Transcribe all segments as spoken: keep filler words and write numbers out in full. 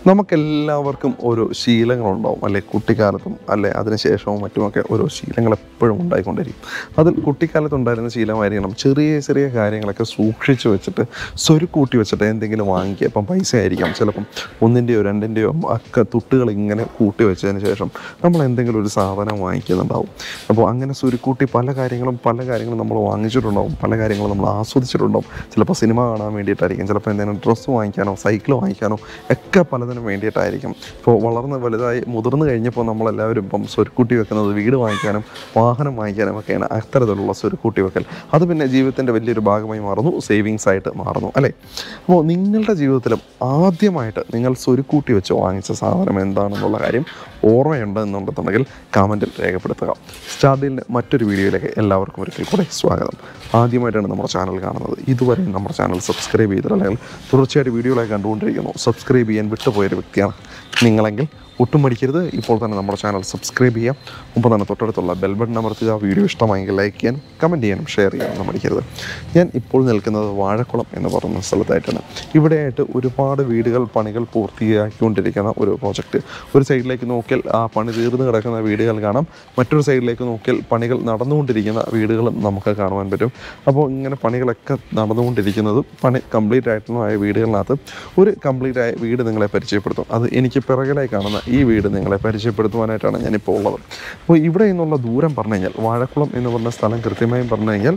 നമുക്കെല്ലാവർക്കും ഓരോ ശീലങ്ങളുണ്ടാവും അല്ലെ? കുട്ടിക്കാലത്തും അല്ലെ അതിനുശേഷവും മറ്റുമൊക്കെ ഓരോ ശീലങ്ങൾ എപ്പോഴും ഉണ്ടായിക്കൊണ്ടിരിക്കും. അതിൽ കുട്ടിക്കാലത്തുണ്ടായിരുന്ന ശീലമായിരിക്കണം ചെറിയ ചെറിയ കാര്യങ്ങളൊക്കെ സൂക്ഷിച്ച് വെച്ചിട്ട് സ്വരുക്കൂട്ടി വെച്ചിട്ട് എന്തെങ്കിലും വാങ്ങിക്കുക. ഇപ്പം പൈസ ആയിരിക്കാം, ചിലപ്പം ഒന്നിൻ്റെയോ രണ്ടിൻ്റെയോ ഒക്കെ തുട്ടുകൾ ഇങ്ങനെ കൂട്ടി വെച്ചതിന് ശേഷം നമ്മൾ എന്തെങ്കിലും ഒരു സാധനം വാങ്ങിക്കുന്നുണ്ടാവും. അപ്പോൾ അങ്ങനെ സ്വരുക്കൂട്ടി പല കാര്യങ്ങളും പല കാര്യങ്ങളും നമ്മൾ വാങ്ങിച്ചിട്ടുണ്ടാവും, പല കാര്യങ്ങളും നമ്മൾ ആസ്വദിച്ചിട്ടുണ്ടാവും. ചിലപ്പോൾ സിനിമ കാണാൻ വേണ്ടിയിട്ടായിരിക്കും, ചിലപ്പോൾ എന്തെങ്കിലും ഡ്രസ്സ് വാങ്ങിക്കാനോ സൈക്കിൾ വാങ്ങിക്കാനോ ഒക്കെ പലതിനും വേണ്ടിയിട്ടായിരിക്കും. ഇപ്പോൾ വളർന്ന് വലുതായി മുതിർന്നു കഴിഞ്ഞപ്പോൾ നമ്മളെല്ലാവരും ഇപ്പം സ്വരുക്കൂട്ടി വെക്കുന്നത് വീട് വാങ്ങിക്കാനും വാഹനം വാങ്ങിക്കാനും ഒക്കെയാണ്. അത്തരത്തിലുള്ള സ്വരുക്കൂട്ടി വെക്കൽ അത് പിന്നെ ജീവിതത്തിൻ്റെ വലിയൊരു ഭാഗമായി മാറുന്നു, സേവിങ്സ് ആയിട്ട് മാറുന്നു അല്ലേ? അപ്പോൾ നിങ്ങളുടെ ജീവിതത്തിലും ആദ്യമായിട്ട് നിങ്ങൾ സ്വരുക്കൂട്ടി വെച്ച് വാങ്ങിച്ച സാധനം എന്താണെന്നുള്ള കാര്യം ഓർമ്മയുണ്ട് എന്നുണ്ടെന്നുണ്ടെങ്കിൽ കമൻറ്റിൽ രേഖപ്പെടുത്തുക. സ്റ്റാർഡിലിൻ്റെ മറ്റൊരു വീഡിയോയിലേക്ക് എല്ലാവർക്കും ഒരിക്കൽ കൂടെ സ്വാഗതം. ആദ്യമായിട്ടാണ് നമ്മുടെ ചാനൽ കാണുന്നത്, ഇതുവരെ നമ്മുടെ ചാനൽ സബ്സ്ക്രൈബ് ചെയ്തിട്ടുണ്ടെങ്കിൽ തുടർച്ചയായിട്ട് വീഡിയോകളായി കണ്ടുകൊണ്ടിരിക്കുന്നു, സബ്സ്ക്രൈബ് ചെയ്യാൻ വിട്ടുപോയൊരു വ്യക്തിയാണ് നിങ്ങളെങ്കിൽ ഒട്ടും മടിക്കരുത്, ഇപ്പോൾ തന്നെ നമ്മുടെ ചാനൽ സബ്സ്ക്രൈബ് ചെയ്യാം. ഒപ്പം തന്നെ തൊട്ടടുത്തുള്ള ബെൽ ബട്ടൺ അമർത്തുക. വീഡിയോ ഇഷ്ടമായെങ്കിൽ ലൈക്ക് ചെയ്യാനും കമൻറ്റ് ചെയ്യാനും ഷെയർ ചെയ്യാനും മടിക്കരുത്. ഞാൻ ഇപ്പോൾ നിൽക്കുന്നത് വാഴക്കുളം എന്ന് പറയുന്ന സ്ഥലത്തായിട്ടാണ്. ഇവിടെയായിട്ട് ഒരുപാട് വീടുകൾ പണികൾ പൂർത്തിയാക്കിക്കൊണ്ടിരിക്കുന്ന ഒരു പ്രോജക്റ്റ്. ഒരു സൈഡിലേക്ക് നോക്കിയാൽ ആ പണി തീർന്നു കിടക്കുന്ന വീടുകൾ കാണാം, മറ്റൊരു സൈഡിലേക്ക് നോക്കിയാൽ പണികൾ നടന്നുകൊണ്ടിരിക്കുന്ന വീടുകളും നമുക്ക് കാണുവാൻ പറ്റും. അപ്പോൾ ഇങ്ങനെ പണികളൊക്കെ നടന്നുകൊണ്ടിരിക്കുന്നത് പണി കംപ്ലീറ്റ് ആയിട്ടുള്ള വീടുകളിനകത്ത് ഒരു കംപ്ലീറ്റ് ആയ വീട് നിങ്ങളെ പരിചയപ്പെടുത്തും. അത് എനിക്ക് പിറകിലായി കാണുന്ന ഈ വീട് നിങ്ങളെ പരിചയപ്പെടുത്തുവാനായിട്ടാണ് ഞാനിപ്പോൾ ഉള്ളത്. അപ്പോൾ ഇവിടെ നിന്നുള്ള ദൂരം പറഞ്ഞു കഴിഞ്ഞാൽ വാഴക്കുളം എന്ന് പറഞ്ഞ സ്ഥലം കൃത്യമായും പറഞ്ഞു കഴിഞ്ഞാൽ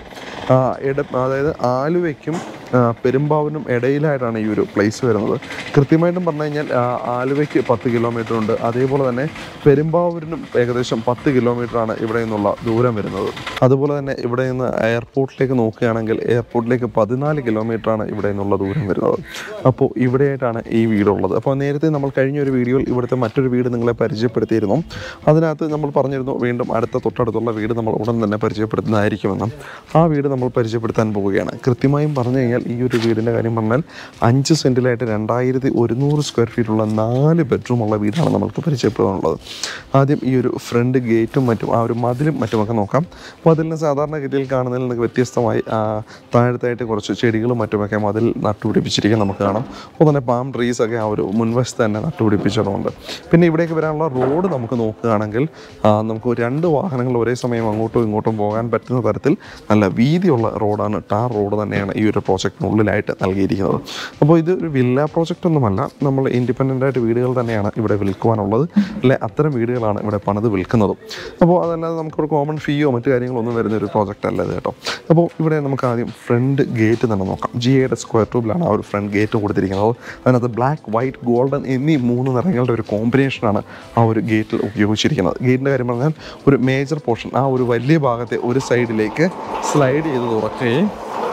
ഇട അതായത് ആലുവയ്ക്കും പെരുമ്പാവൂരിനും ഇടയിലായിട്ടാണ് ഈ ഒരു പ്ലേസ് വരുന്നത്. കൃത്യമായിട്ടും പറഞ്ഞു കഴിഞ്ഞാൽ ആലുവയ്ക്ക് പത്ത് കിലോമീറ്റർ ഉണ്ട്, അതേപോലെ തന്നെ പെരുമ്പാവൂരിനും ഏകദേശം പത്ത് കിലോമീറ്ററാണ് ഇവിടെ നിന്നുള്ള ദൂരം വരുന്നത്. അതുപോലെ തന്നെ ഇവിടെ നിന്ന് എയർപോർട്ടിലേക്ക് നോക്കുകയാണെങ്കിൽ എയർപോർട്ടിലേക്ക് പതിനാല് കിലോമീറ്ററാണ് ഇവിടെ നിന്നുള്ള ദൂരം വരുന്നത്. അപ്പോൾ ഇവിടെയായിട്ടാണ് ഈ വീടുള്ളത്. അപ്പോൾ നേരത്തെ നമ്മൾ കഴിഞ്ഞൊരു വീഡിയോയിൽ ഇവിടുത്തെ മറ്റൊരു വീട് നിങ്ങളെ പരിചയപ്പെടുത്തിയിരുന്നു. അതിനകത്ത് നമ്മൾ പറഞ്ഞിരുന്നു വീണ്ടും അടുത്ത തൊട്ടടുത്തുള്ള വീട് നമ്മൾ ഉടൻ തന്നെ പരിചയപ്പെടുത്തുന്നതായിരിക്കുമെന്നും. ആ വീട് നമ്മൾ പരിചയപ്പെടുത്താൻ പോവുകയാണ്. കൃത്യമായും പറഞ്ഞു കഴിഞ്ഞാൽ ഈ ഒരു വീടിൻ്റെ കാര്യം പറഞ്ഞാൽ അഞ്ച് സെൻറ്റിലായിട്ട് രണ്ടായിരത്തി ഒരുന്നൂറ് സ്ക്വയർ ഫീറ്റുള്ള നാല് ബെഡ്റൂമുള്ള വീടാണ് നമ്മൾക്ക് പരിചയപ്പെടാനുള്ളത്. ആദ്യം ഈ ഒരു ഫ്രണ്ട് ഗേറ്റും മറ്റും ആ ഒരു മതിലും മറ്റുമൊക്കെ നോക്കാം. മതിലിന് സാധാരണ ഗതിയിൽ കാണുന്നതിൽ നിന്ന് വ്യത്യസ്തമായി താഴത്തായിട്ട് കുറച്ച് ചെടികളും മറ്റുമൊക്കെ മതിൽ നട്ടുപിടിപ്പിച്ചിരിക്കാൻ നമുക്ക് കാണാം. അപ്പോൾ തന്നെ പാം ട്രീസൊക്കെ ആ ഒരു മുൻവശത്ത് തന്നെ നട്ടുപിടിപ്പിച്ചിട്ടുണ്ട്. പിന്നെ ഇവിടേക്ക് വരാനുള്ള റോഡ് നമുക്ക് നോക്കുകയാണെങ്കിൽ നമുക്ക് രണ്ട് വാഹനങ്ങൾ ഒരേ സമയം അങ്ങോട്ടും ഇങ്ങോട്ടും പോകാൻ പറ്റുന്ന തരത്തിൽ നല്ല വീതിയുള്ള റോഡാണ്, ടാർ റോഡ് തന്നെയാണ് ഈ ഒരു പ്രോജക്റ്റിനുള്ളിലായിട്ട് നൽകിയിരിക്കുന്നത്. അപ്പോൾ ഇത് ഒരു വില്ല പ്രോജക്റ്റ് ഒന്നുമല്ല, നമ്മൾ ഇൻഡിപെൻഡൻ്റ് ആയിട്ട് വീടുകൾ തന്നെയാണ് ഇവിടെ വിൽക്കുവാനുള്ളത്, അല്ലെ അത്തരം വീടുകളാണ് ഇവിടെ പണിത് വിൽക്കുന്നതും. അപ്പോൾ അതല്ലാതെ നമുക്കൊരു കോമൺ ഫീയോ മറ്റു കാര്യങ്ങളൊന്നും വരുന്ന ഒരു പ്രോജക്റ്റ് അല്ല ഇത് കേട്ടോ. അപ്പോൾ ഇവിടെ നമുക്ക് ആദ്യം ഫ്രണ്ട് ഗേറ്റ് തന്നെ നോക്കാം. ജി എയുടെ സ്ക്വയർ ട്യൂബിലാണ് ആ ഒരു ഫ്രണ്ട് ഗേറ്റ് കൊടുത്തിരിക്കുന്നത്. അതിനകത്ത് ബ്ലാക്ക്, വൈറ്റ്, ഗോൾഡൻ എന്നീ മൂന്ന് നിറങ്ങളുടെ ഒരു കോമ്പിനേഷനാണ് ആ ഒരു ഗേറ്റിൽ ഉപയോഗിച്ചിരിക്കുന്നത്. ഗേറ്റിൻ്റെ കാര്യം പറഞ്ഞാൽ ഒരു മേജർ പോർഷൻ ആ ഒരു വലിയ ഭാഗത്തെ ഒരു സൈഡിലേക്ക് സ്ലൈഡ് ചെയ്ത് തുറക്കുകയും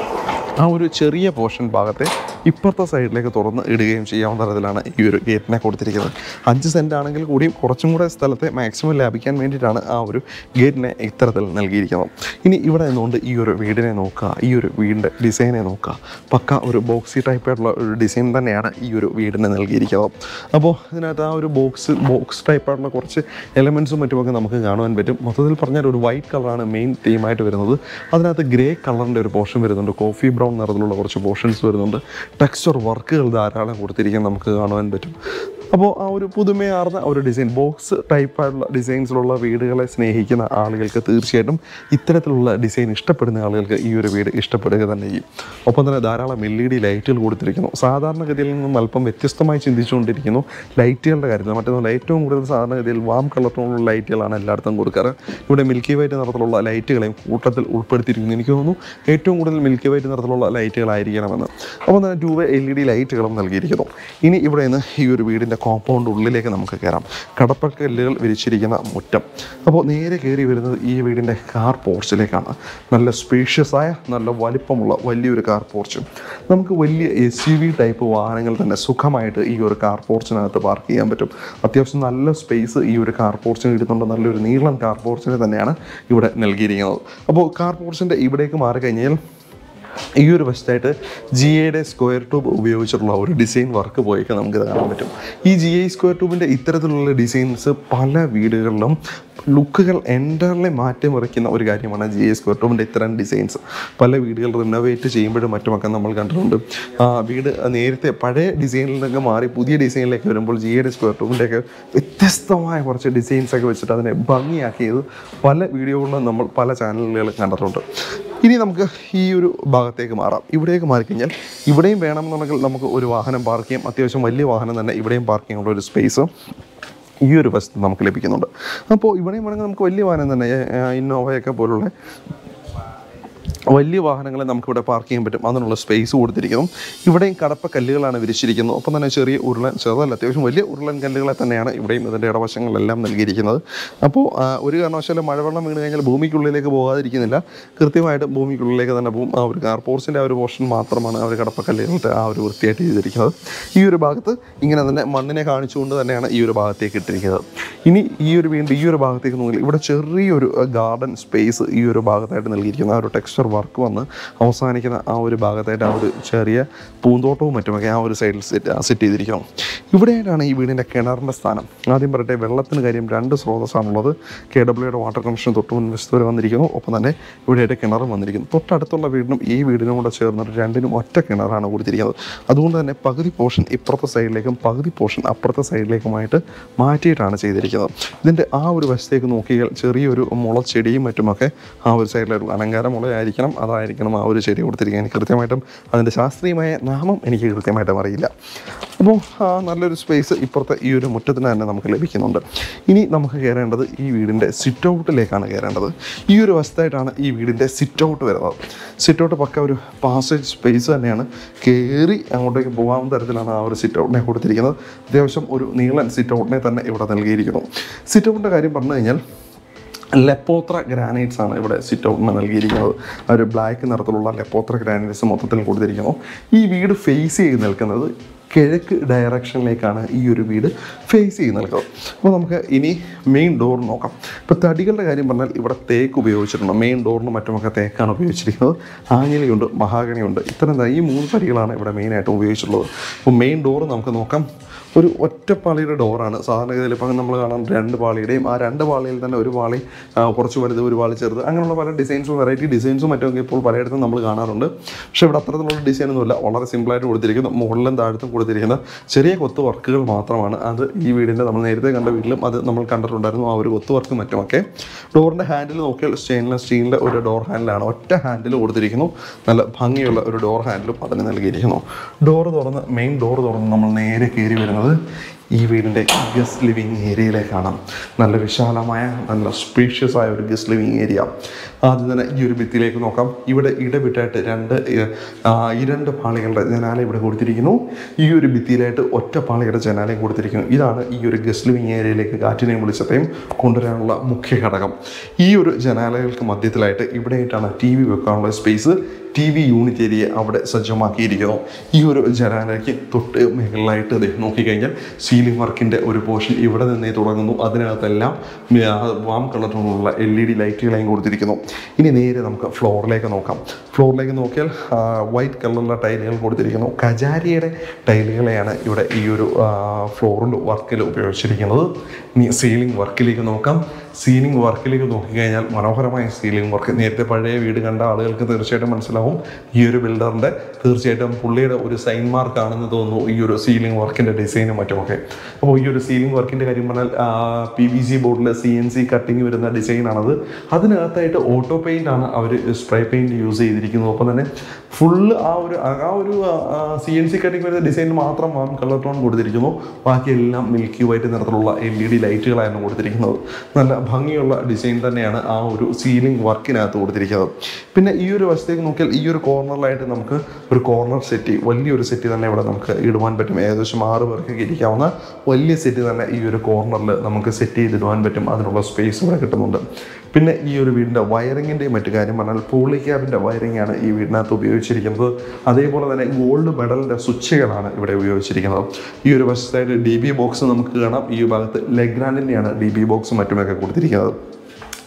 ആ ഒരു ചെറിയ പോർഷൻ ഭാഗത്തെ ഇപ്പുറത്തെ സൈഡിലേക്ക് തുറന്ന് ഇടുകയും ചെയ്യാവുന്ന തരത്തിലാണ് ഈ ഒരു ഗേറ്റിനെ കൊടുത്തിരിക്കുന്നത്. അഞ്ച് സെൻറ്റ് ആണെങ്കിൽ കൂടിയും കുറച്ചും കൂടെ സ്ഥലത്തെ മാക്സിമം ലാഭിക്കാൻ വേണ്ടിയിട്ടാണ് ആ ഒരു ഗേറ്റിനെ ഇത്തരത്തിൽ നൽകിയിരിക്കുന്നത്. ഇനി ഇവിടെ നിന്നുകൊണ്ട് ഈ ഒരു വീടിനെ നോക്കുക, ഈ ഒരു വീടിൻ്റെ ഡിസൈനെ നോക്കുക. പക്ക ഒരു ബോക്സി ടൈപ്പായിട്ടുള്ള ഒരു ഡിസൈൻ തന്നെയാണ് ഈ ഒരു വീടിനെ നൽകിയിരിക്കുന്നത്. അപ്പോൾ ഇതിനകത്ത് ആ ഒരു ബോക്സ് ബോക്സ് ടൈപ്പായിട്ടുള്ള കുറച്ച് എലമെൻസും മറ്റുമൊക്കെ നമുക്ക് കാണുവാൻ പറ്റും. മൊത്തത്തിൽ പറഞ്ഞാൽ ഒരു വൈറ്റ് കളറാണ് മെയിൻ തീമായിട്ട് വരുന്നത്. അതിനകത്ത് ഗ്രേ കളറിൻ്റെ ഒരു പോർഷൻ വരുന്നുണ്ട്, കോഫി ബ്രൗൺ നിറത്തിലുള്ള കുറച്ച് പോർഷൻസ് വരുന്നുണ്ട്. ടെക്സ്ചർ വർക്കുകൾ ധാരാളം കൊടുത്തിരിക്കാൻ നമുക്ക് കാണുവാൻ പറ്റും. അപ്പോൾ ആ ഒരു പുതുമയാർന്ന ഒരു ഡിസൈൻ ബോക്സ് ടൈപ്പായിട്ടുള്ള ഡിസൈൻസിലുള്ള വീടുകളെ സ്നേഹിക്കുന്ന ആളുകൾക്ക് തീർച്ചയായിട്ടും ഇത്തരത്തിലുള്ള ഡിസൈൻ ഇഷ്ടപ്പെടുന്ന ആളുകൾക്ക് ഈ ഒരു വീട് ഇഷ്ടപ്പെടുക തന്നെ ചെയ്യും. ഒപ്പം തന്നെ ധാരാളം എൽ ഇ ഡി ലൈറ്റുകൾ കൊടുത്തിരിക്കുന്നു. സാധാരണഗതിയിൽ നിന്നും അല്പം വ്യത്യസ്തമായി ചിന്തിച്ചുകൊണ്ടിരിക്കുന്നു ലൈറ്റുകളുടെ കാര്യത്തിൽ. മറ്റൊന്നുമല്ല, ഏറ്റവും കൂടുതൽ സാധാരണഗതിയിൽ വാം കളറിലുള്ള ലൈറ്റുകളാണ് എല്ലായിടത്തും കൊടുക്കാറ്. ഇവിടെ മിൽക്കി വൈറ്റ് നിറത്തിലുള്ള ലൈറ്റുകളെയും കൂട്ടത്തിൽ ഉൾപ്പെടുത്തിയിരിക്കുന്നു. എനിക്ക് തോന്നുന്നു ഏറ്റവും കൂടുതൽ മിൽക്കി വൈറ്റ് നിറത്തിലുള്ള ലൈറ്റുകളായിരിക്കണമെന്ന്. അപ്പോൾ തന്നെ two way L E D ലൈറ്റുകളും നൽകിയിരിക്കുന്നു. ഇനി ഇവിടെ നിന്ന് ഈ ഒരു വീടിൻ്റെ കോമ്പൗണ്ട് ഉള്ളിലേക്ക് നമുക്ക് കയറാം. കടപ്പക്കല്ലുകൾ വിരിച്ചിരിക്കുന്ന മുറ്റം. അപ്പോൾ നേരെ കയറി വരുന്നത് ഈ വീടിൻ്റെ കാർ പോർച്ചിലേക്കാണ്. നല്ല സ്പേഷ്യസായ നല്ല വലിപ്പമുള്ള വലിയൊരു കാർ പോർച്ച്. നമുക്ക് വലിയ എസ് യു വി ടൈപ്പ് വാഹനങ്ങൾ തന്നെ സുഖമായിട്ട് ഈ ഒരു കാർ പോർച്ചിനകത്ത് പാർക്ക് ചെയ്യാൻ പറ്റും. അത്യാവശ്യം നല്ല സ്പേസ് ഈ ഒരു കാർ പോർച്ചിന് കിട്ടുന്നുണ്ട്. നല്ലൊരു നീളം കാർ പോർച്ചിന് തന്നെയാണ് ഇവിടെ നൽകിയിരിക്കുന്നത്. അപ്പോൾ കാർ പോർച്ചിൻ്റെ ഇവിടേക്ക് മാറിക്കഴിഞ്ഞാൽ ഈ ഒരു വശത്തായിട്ട് ജി എയുടെ സ്ക്വയർ ട്യൂബ് ഉപയോഗിച്ചിട്ടുള്ള ഒരു ഡിസൈൻ വർക്ക് പോയൊക്കെ നമുക്കിത് കാണാൻ പറ്റും. ഈ ജി ഐ സ്ക്വയർ ട്യൂബിൻ്റെ ഇത്തരത്തിലുള്ള ഡിസൈൻസ് പല വീടുകളിലും ലുക്കുകൾ എൻ്റർലി മാറ്റിമറിക്കുന്ന ഒരു കാര്യമാണ് ജി ഐ സ്ക്വയർ ട്യൂബിൻ്റെ ഇത്തരം ഡിസൈൻസ്. പല വീടുകൾ റിനോവേറ്റ് ചെയ്യുമ്പോഴും മറ്റുമൊക്കെ നമ്മൾ കണ്ടിട്ടുണ്ട്. വീട് നേരത്തെ പഴയ ഡിസൈനിൽ നിന്നൊക്കെ മാറി പുതിയ ഡിസൈനിലേക്ക് വരുമ്പോൾ ജി ഐയുടെ സ്ക്വയർ ട്യൂബിൻ്റെയൊക്കെ വ്യത്യസ്തമായ കുറച്ച് ഡിസൈൻസൊക്കെ വെച്ചിട്ട് അതിനെ ഭംഗിയാക്കിയത് പല വീഡിയോകളിലും നമ്മൾ പല ചാനലുകളിൽ കണ്ടിട്ടുണ്ട്. ഇനി നമുക്ക് ഈ ഒരു ഭാഗത്തേക്ക് മാറാം. ഇവിടേക്ക് മാറിക്കഴിഞ്ഞാൽ ഇവിടെയും വേണമെന്നുണ്ടെങ്കിൽ നമുക്ക് ഒരു വാഹനം പാർക്ക് ചെയ്യാം. അത്യാവശ്യം വലിയ വാഹനം തന്നെ ഇവിടെയും പാർക്ക് ചെയ്യാനുള്ള ഒരു സ്പേസ് ഈ ഒരു വശത്ത് നമുക്ക് ലഭിക്കുന്നുണ്ട്. അപ്പോൾ ഇവിടെയും വേണമെങ്കിൽ നമുക്ക് വലിയ വാഹനം തന്നെ ഇന്നോവയൊക്കെ പോലുള്ള വലിയ വാഹനങ്ങളെ നമുക്കിവിടെ പാർക്ക് ചെയ്യാൻ പറ്റും. അതിനുള്ള സ്പേസ് കൊടുത്തിരിക്കുന്നു. ഇവിടെയും കടപ്പ കല്ലുകളാണ് വിരിച്ചിരിക്കുന്നത്. ഒപ്പം തന്നെ ചെറിയ ഉരുളൻ ചെറുതല്ല അത്യാവശ്യം വലിയ ഉരുളൻ കല്ലുകളെ തന്നെയാണ് ഇവിടെയും ഇതിൻ്റെ ഇടവശങ്ങളിലെല്ലാം നൽകിയിരിക്കുന്നത്. അപ്പോൾ ഒരു കാരണവശാലും മഴവെള്ളം വീണ് കഴിഞ്ഞാൽ ഭൂമിക്കുള്ളിലേക്ക് പോകാതിരിക്കുന്നില്ല. കൃത്യമായിട്ട് ഭൂമിക്കുള്ളിലേക്ക് തന്നെ പോകും. ആ ഒരു കാർ പോർച്ചിൻ്റെ ആ ഒരു പോർഷൻ മാത്രമാണ് അവർ കടപ്പ കല്ലുകളുടെ ആ ഒരു വൃത്തിയായിട്ട് ചെയ്തിരിക്കുന്നത്. ഈ ഒരു ഭാഗത്ത് ഇങ്ങനെ തന്നെ മണ്ണിനെ കാണിച്ചുകൊണ്ട് തന്നെയാണ് ഈ ഒരു ഭാഗത്തേക്ക് ഇട്ടിരിക്കുന്നത്. ഇനി ഈ ഒരു വീണ്ടും ഈ ഒരു ഭാഗത്തേക്ക് നോക്കിയാൽ ഇവിടെ ചെറിയൊരു ഗാർഡൻ സ്പേസ് ഈ ഒരു ഭാഗത്തായിട്ട് നൽകിയിരിക്കുന്നത്. ആ ഒരു ടെക്സ്ചർ വർക്ക് വന്ന് അവസാനിക്കുന്ന ആ ഒരു ഭാഗത്തായിട്ട് ആ ഒരു ചെറിയ പൂന്തോട്ടവും മറ്റുമൊക്കെ ആ ഒരു സൈഡിൽ സെറ്റ് സെറ്റ് ചെയ്തിരിക്കണം. ഇവിടെയായിട്ടാണ് ഈ വീടിൻ്റെ കിണറിൻ്റെ സ്ഥാനം. ആദ്യം പറയട്ടെ, വെള്ളത്തിന് കാര്യം രണ്ട് സ്രോതസ്സാണുള്ളത്. കെ ഡബ്ല്യുയുടെ വാട്ടർ കണക്ഷൻ തൊട്ട് മുൻവശത്ത് വരെ വന്നിരിക്കുന്നു. ഒപ്പം തന്നെ ഇവിടെയായിട്ട് കിണറും വന്നിരിക്കുന്നു. തൊട്ടടുത്തുള്ള വീടിനും ഈ വീടിനും കൂടെ ചേർന്നിട്ട് രണ്ടിനും ഒറ്റ കിണറാണ് കൊടുത്തിരിക്കുന്നത്. അതുകൊണ്ട് തന്നെ പകുതി പോർഷൻ ഇപ്പുറത്തെ സൈഡിലേക്കും പകുതി പോർഷൻ അപ്പുറത്തെ സൈഡിലേക്കുമായിട്ട് മാറ്റിയിട്ടാണ് ചെയ്തിരിക്കുന്നത്. ഇതിൻ്റെ ആ ഒരു വശത്തേക്ക് നോക്കിയാൽ ചെറിയൊരു മുളച്ചെടിയും മറ്റുമൊക്കെ ആ ഒരു സൈഡിലൊരു അലങ്കാര മുളയായിരിക്കണം അതായിരിക്കണം ആ ഒരു ചെടി കൊടുത്തിരിക്കുന്നത്. എനിക്ക് കൃത്യമായിട്ടും അതിൻ്റെ ശാസ്ത്രീയമായ നാമം എനിക്ക് കൃത്യമായിട്ടും അറിയില്ല. അപ്പോൾ നല്ലൊരു സ്പേസ് ഇപ്പുറത്തെ ഈ ഒരു മുറ്റത്തിന് തന്നെ നമുക്ക് ലഭിക്കുന്നുണ്ട്. ഇനി നമുക്ക് കയറേണ്ടത് ഈ വീടിൻ്റെ സിറ്റ് ഔട്ടിലേക്കാണ് കയറേണ്ടത്. ഈ ഒരു വശത്തായിട്ടാണ് ഈ വീടിൻ്റെ സിറ്റ് ഔട്ട് വരുന്നത്. സിറ്റ് ഔട്ട് പക്ക ഒരു പാസേജ് സ്പേസ് തന്നെയാണ്. കയറി അങ്ങോട്ടേക്ക് പോകാവുന്ന തരത്തിലാണ് ആ ഒരു സിറ്റ് ഔട്ടിനെ കൊടുത്തിരിക്കുന്നത്. അത്യാവശ്യം ഒരു നീളൻ സിറ്റ് ഔട്ടിനെ തന്നെ ഇവിടെ നൽകിയിരിക്കുന്നു. സിറ്റ് ഔട്ടിൻ്റെ കാര്യം പറഞ്ഞു കഴിഞ്ഞാൽ ലെപ്പോത്ര ഗ്രാനൈറ്റ്സ് ആണ് ഇവിടെ സിറ്റ് ഔട്ടിന് നൽകിയിരിക്കുന്നത്. ഒരു ബ്ലാക്ക് നിറത്തിലുള്ള ലെപ്പോത്ര ഗ്രാനൈറ്റ്സ് മൊത്തത്തിൽ കൊടുത്തിരിക്കുന്നു. ഈ വീട് ഫേസ് ചെയ്ത് നിൽക്കുന്നത് കിഴക്ക് ഡയറക്ഷനിലേക്കാണ് ഈ ഒരു വീട് ഫേസ് ചെയ്ത് നിൽക്കുന്നത്. അപ്പോൾ നമുക്ക് ഇനി മെയിൻ ഡോർ നോക്കാം. ഇപ്പോൾ തടികളുടെ കാര്യം പറഞ്ഞാൽ ഇവിടെ തേക്ക് ഉപയോഗിച്ചിട്ടുണ്ട്. മെയിൻ ഡോറിന് മറ്റുമൊക്കെ തേക്കാണ് ഉപയോഗിച്ചിരിക്കുന്നത്. ആഞ്ഞിലിയുണ്ട്, മഹാഗണിയുണ്ട്. ഇത്തരം ഈ മൂന്ന് തടികളാണ് ഇവിടെ മെയിനായിട്ടും ഉപയോഗിച്ചിട്ടുള്ളത്. അപ്പോൾ മെയിൻ ഡോർ നമുക്ക് നോക്കാം. ഒരു ഒറ്റപ്പാളിയുടെ ഡോറാണ്. സാധാരണഗതിയിൽ ഇപ്പം നമ്മൾ കാണാം രണ്ട് പാളിയുടെയും ആ രണ്ട് പാളിയിൽ തന്നെ ഒരു പാളി കുറച്ച് വലുത് ഒരു പാളി ചെറുത് അങ്ങനെയുള്ള പല ഡിസൈൻസും വെറൈറ്റി ഡിസൈൻസും മറ്റൊക്കെ ഇപ്പോൾ പലയിടത്തും നമ്മൾ കാണാറുണ്ട്. പക്ഷേ ഇവിടെ അത്തരത്തിലുള്ള ഡിസൈനൊന്നുമില്ല. വളരെ സിമ്പിളായിട്ട് കൊടുത്തിരിക്കുന്നു. മുകളിലും താഴത്തും കൊടുത്തിരിക്കുന്ന ചെറിയ കൊത്ത് വർക്കുകൾ മാത്രമാണ്. അത് ഈ വീടിൻ്റെ നമ്മൾ നേരത്തെ കണ്ട വീട്ടിലും അത് നമ്മൾ കണ്ടിട്ടുണ്ടായിരുന്നു. ആ ഒരു കൊത്ത് വർക്കും മറ്റുമൊക്കെ. ഡോറിൻ്റെ ഹാൻഡിൽ നോക്കിയാൽ സ്റ്റെയിൻലെസ് സ്റ്റീലിൻ്റെ ഒരു ഡോർ ഹാൻഡിലാണ്. ഒറ്റ ഹാൻഡിൽ കൊടുത്തിരിക്കുന്നു. നല്ല ഭംഗിയുള്ള ഒരു ഡോർ ഹാൻഡിലും അതിന് നൽകിയിരിക്കുന്നു. ഡോറ് തുറന്ന് മെയിൻ ഡോറ് തുറന്ന് നമ്മൾ നേരെ കയറി വരുന്നത് ഈ വീടിൻ്റെ ഗസ്റ്റ് ലിവിങ് ഏരിയയിലേക്കാണ്. നല്ല വിശാലമായ നല്ല സ്പേഷ്യസ് ആയ ഒരു ഗസ്റ്റ് ലിവിങ് ഏരിയ. ആദ്യം തന്നെ ഈ ഒരു ഭിത്തിയിലേക്ക് നോക്കാം. ഇവിടെ ഇടവിട്ടായിട്ട് രണ്ട് ഈ രണ്ട് പാളികളുടെ ജനാല ഇവിടെ കൊടുത്തിരിക്കുന്നു. ഈ ഒരു ഭിത്തിയിലായിട്ട് ഒറ്റ പാളിയുടെ ജനാലയും കൊടുത്തിരിക്കുന്നു. ഇതാണ് ഈ ഒരു ഗസ്റ്റ് ലിവിങ് ഏരിയയിലേക്ക് കാറ്റിനെയും വെളിച്ചത്തെയും കൊണ്ടുവരാനുള്ള മുഖ്യ ഘടകം. ഈ ഒരു ജനാലകൾക്ക് മധ്യത്തിലായിട്ട് ഇവിടെയായിട്ടാണ് ടി വി വെക്കാനുള്ള space. T V unit area അവിടെ സജ്ജമാക്കിയിരിക്കുന്നു. ഈ ഒരു ജനാലയ്ക്ക് തൊട്ട് മുകളിലായിട്ട് ഇത് നോക്കിക്കഴിഞ്ഞാൽ സീലിംഗ് വർക്കിൻ്റെ ഒരു പോർഷൻ ഇവിടെ നിന്നേ തുടങ്ങുന്നു. അതിനകത്തെല്ലാം വാം കളറിലുള്ള എൽ ഇ ഡി ലൈറ്റുകളെയും കൊടുത്തിരിക്കുന്നു. ഇനി നേരെ നമുക്ക് ഫ്ലോറിലേക്ക് നോക്കാം. ഫ്ലോറിലേക്ക് നോക്കിയാൽ വൈറ്റ് കളറിലുള്ള ടൈലുകൾ കൊടുത്തിരിക്കുന്നു. കജാരിയുടെ ടൈലുകളെയാണ് ഇവിടെ ഈ ഒരു ഫ്ലോറിൽ വർക്കിൽ ഉപയോഗിച്ചിരിക്കുന്നത്. ഇനി സീലിംഗ് വർക്കിലേക്ക് നോക്കാം. സീലിംഗ് വർക്കിലേക്ക് നോക്കിക്കഴിഞ്ഞാൽ മനോഹരമായ സീലിംഗ് വർക്ക്. നേരത്തെ പഴയ വീട് കണ്ട ആളുകൾക്ക് തീർച്ചയായിട്ടും മനസ്സിലാവും ഈ ഒരു ബിൽഡറിൻ്റെ തീർച്ചയായിട്ടും പുള്ളിയുടെ ഒരു സൈൻ മാർക്കാണെന്ന് തോന്നുന്നു ഈ ഒരു സീലിംഗ് വർക്കിൻ്റെ ഡിസൈനും മറ്റുമൊക്കെ. അപ്പോൾ ഈ ഒരു സീലിംഗ് വർക്കിൻ്റെ കാര്യം പറഞ്ഞാൽ പി വി സി ബോർഡിൽ സി എൻ സി കട്ടിങ് വരുന്ന ഡിസൈനാണത്. അതിനകത്തായിട്ട് ഓട്ടോ പെയിൻ്റ് ആണ് അവർ സ്പ്രേ പെയിൻറ്റ് യൂസ് ചെയ്തിരിക്കുന്നത്. ഒപ്പം തന്നെ ഫുള്ള് ആ ഒരു ആ ഒരു സി എൻ സി കട്ടിങ് വരുന്ന ഡിസൈൻ മാത്രം കളർ ടോൺ കൊടുത്തിരിക്കുന്നു. ബാക്കിയെല്ലാം മിൽക്കി വൈറ്റ് നിറത്തിലുള്ള എൽ ഇ ഡി ലൈറ്റുകളായിരുന്നു കൊടുത്തിരിക്കുന്നത്. നല്ല ഭംഗിയുള്ള ഡിസൈൻ തന്നെയാണ് ആ ഒരു സീലിംഗ് വർക്കിനകത്ത് കൊടുത്തിരിക്കുന്നത്. പിന്നെ ഈ ഒരു വശത്തേക്ക് നോക്കിയാൽ ഈ ഒരു കോർണറിലായിട്ട് നമുക്ക് ഒരു കോർണർ സെറ്റ്, വലിയൊരു സെറ്റ് തന്നെ ഇവിടെ നമുക്ക് ഇടുവാൻ പറ്റും. ഏകദേശം ആറ് പേർക്ക് ഇരിക്കാവുന്ന വലിയ സെറ്റ് തന്നെ ഈ ഒരു കോർണറിൽ നമുക്ക് സെറ്റ് ചെയ്തിടുവാൻ പറ്റും. അതിനുള്ള സ്പേസ് ഇവിടെ കിട്ടുന്നുണ്ട്. പിന്നെ ഈ ഒരു വീടിൻ്റെ വയറിങ്ങിൻ്റെയും മറ്റു കാര്യം പറഞ്ഞാൽ പോളി ക്യാബിൻ്റെ വയറിംഗ് ആണ് ഈ വീടിനകത്ത് ഉപയോഗിച്ചിരിക്കുന്നത്. അതേപോലെ തന്നെ ഗോൾഡ് മെഡലിൻ്റെ സ്വിച്ചുകളാണ് ഇവിടെ ഉപയോഗിച്ചിരിക്കുന്നത്. ഈ ഒരു വശത്തായിട്ട് ഡി ബി ബോക്സ് നമുക്ക് കാണാം. ഈ ഭാഗത്ത് ലെഗ്രാൻഡിൻ്റെയാണ് ഡി ബി ബോക്സും മറ്റുമൊക്കെ കൊടുത്തിരിക്കുന്നത്.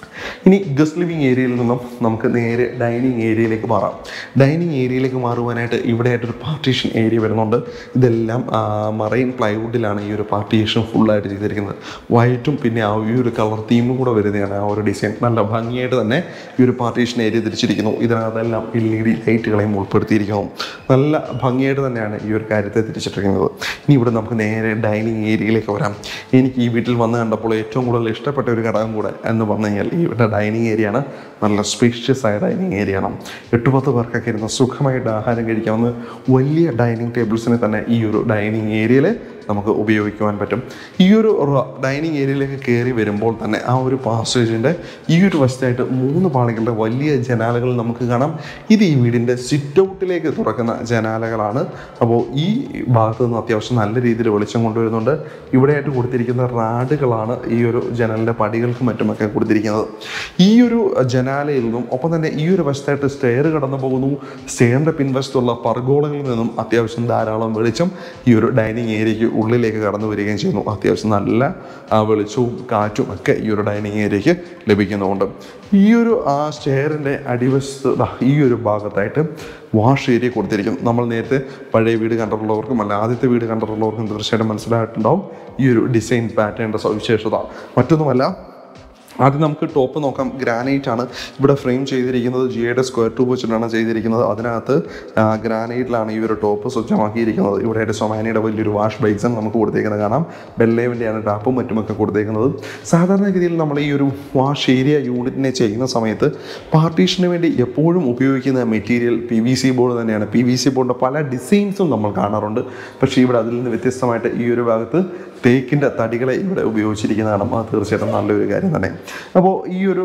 ഇനി ഗസ്റ്റ് ലിവിങ് ഏരിയയിൽ നിന്നും നമുക്ക് നേരെ ഡൈനിങ് ഏരിയയിലേക്ക് മാറാം. ഡൈനിങ് ഏരിയയിലേക്ക് മാറുവാനായിട്ട് ഇവിടെയായിട്ടൊരു പാർട്ടീഷൻ ഏരിയ വരുന്നുണ്ട്. ഇതെല്ലാം മറൈൻ പ്ലൈവുഡിലാണ് ഈ ഒരു പാർട്ടീഷൻ ഫുള്ളായിട്ട് ചെയ്തിരിക്കുന്നത്. വൈറ്റും പിന്നെ ആ ഈ ഒരു കളർ തീമും കൂടെ വരുന്നതാണ് ആ ഒരു ഡിസൈൻ. നല്ല ഭംഗിയായിട്ട് തന്നെ ഈ ഒരു പാർട്ടീഷൻ ഏരിയ തിരിച്ചിരിക്കുന്നു. ഇതിനകത്തെല്ലാം എൽ ഇ ഡി ലൈറ്റുകളെയും ഉൾപ്പെടുത്തിയിരിക്കുന്നു. നല്ല ഭംഗിയായിട്ട് തന്നെയാണ് ഈ ഒരു കാര്യത്തെ തിരിച്ചിട്ടിരിക്കുന്നത്. ഇനി ഇവിടെ നമുക്ക് നേരെ ഡൈനിങ് ഏരിയയിലേക്ക് വരാം. എനിക്ക് ഈ വീട്ടിൽ വന്ന് കണ്ടപ്പോൾ ഏറ്റവും കൂടുതൽ ഇഷ്ടപ്പെട്ട ഒരു ഘടകം കൂടെ എന്ന് പറഞ്ഞു കഴിഞ്ഞാൽ ഈ ഇവിടെ ഡൈനിങ് ഏരിയ ആണ്. നല്ല സ്പേഷ്യസ് ആയ ഡൈനിങ് ഏരിയ ആണ്. എട്ട് പത്ത് പേർക്കൊക്കെ ഇരുന്ന് സുഖമായിട്ട് ആഹാരം കഴിക്കാവുന്ന വലിയ ഡൈനിങ് ടേബിൾസിനെ തന്നെ ഈ ഒരു ഡൈനിങ് ഏരിയയിൽ നമുക്ക് ഉപയോഗിക്കുവാൻ പറ്റും. ഈ ഒരു ഡൈനിങ് ഏരിയയിലേക്ക് കയറി വരുമ്പോൾ തന്നെ ആ ഒരു പാസേജിൻ്റെ ഈ ഒരു വശത്തായിട്ട് മൂന്ന് പാളികളുടെ വലിയ ജനാലകൾ നമുക്ക് കാണാം. ഇത് ഈ വീടിൻ്റെ സിറ്റ് ഔട്ടിലേക്ക് തുറക്കുന്ന ജനാലകളാണ്. അപ്പോൾ ഈ ഭാഗത്ത് നിന്ന് അത്യാവശ്യം നല്ല രീതിയിൽ വെളിച്ചം കൊണ്ടുവരുന്നുണ്ട്. ഇവിടെയായിട്ട് കൊടുത്തിരിക്കുന്ന റാഡുകളാണ് ഈ ഒരു ജനലിൻ്റെ പടികൾക്കും മറ്റുമൊക്കെ കൊടുത്തിരിക്കുന്നത്. ഈ ഒരു ജനാലയിൽ നിന്നും ഒപ്പം തന്നെ ഈ ഒരു വശത്തായിട്ട് സ്റ്റെയർ കടന്നു പോകുന്നു. സ്റ്റെയറിൻ്റെ പിൻവശത്തുള്ള പർഗോളകളിൽ നിന്നും അത്യാവശ്യം ധാരാളം വെളിച്ചം ഈ ഒരു ഡൈനിങ് ഏരിയയ്ക്ക് ഉള്ളിലേക്ക് കടന്നു വരികയും ചെയ്യുന്നു. അത്യാവശ്യം നല്ല വെളിച്ചവും കാറ്റും ഒക്കെ ഈ ഒരു ഡൈനിങ് ഏരിയയ്ക്ക് ലഭിക്കുന്നുണ്ട്. ഈ ഒരു ആ സ്റ്റെയറിൻ്റെ അടിവശത്ത് ഈ ഒരു ഭാഗത്തായിട്ട് വാഷ് ഏരിയ കൊടുത്തിരിക്കും. നമ്മൾ നേരത്തെ പഴയ വീട് കണ്ടിട്ടുള്ളവർക്കും അല്ല ആദ്യത്തെ വീട് കണ്ടിട്ടുള്ളവർക്കും തീർച്ചയായിട്ടും മനസ്സിലായിട്ടുണ്ടാവും ഈ ഒരു ഡിസൈൻ പാറ്റേണിൻ്റെ സവിശേഷത. മറ്റൊന്നുമല്ല, ആദ്യം നമുക്ക് ടോപ്പ് നോക്കാം. ഗ്രാനൈറ്റ് ആണ് ഇവിടെ ഫ്രെയിം ചെയ്തിരിക്കുന്നത്. ജിയുടെ സ്ക്വയർ ട്യൂബ് വെച്ചിട്ടാണ് ചെയ്തിരിക്കുന്നത്. അതിനകത്ത് ഗ്രാനൈറ്റിലാണ് ഈ ഒരു ടോപ്പ് സജ്ജമാക്കിയിരിക്കുന്നത്. ഇവിടെ സൊമാനിയുടെ വലിയൊരു വാഷ് ബേസിൻ നമുക്ക് കൊടുത്തേക്കുന്നത് കാണാം. ബെല്ലേവിൻ്റെയാണ് ടാപ്പും മറ്റുമൊക്കെ കൊടുത്തേക്കുന്നത്. സാധാരണഗതിയിൽ നമ്മൾ ഈ ഒരു വാഷ് ഏരിയ യൂണിറ്റിനെ ചെയ്യുന്ന സമയത്ത് പാർട്ടീഷന് വേണ്ടി എപ്പോഴും ഉപയോഗിക്കുന്ന material P V C board തന്നെയാണ്. പി വി സി ബോർഡിൻ്റെ പല ഡിസൈൻസും നമ്മൾ കാണാറുണ്ട്. പക്ഷേ ഇവിടെ അതിൽ നിന്ന് വ്യത്യസ്തമായിട്ട് ഈ ഒരു ഭാഗത്ത് തേക്കിൻ്റെ തടികളെ ഇവിടെ ഉപയോഗിച്ചിരിക്കുന്നതാണ്. അത് തീർച്ചയായിട്ടും നല്ലൊരു കാര്യം തന്നെ. അപ്പോൾ ഈ ഒരു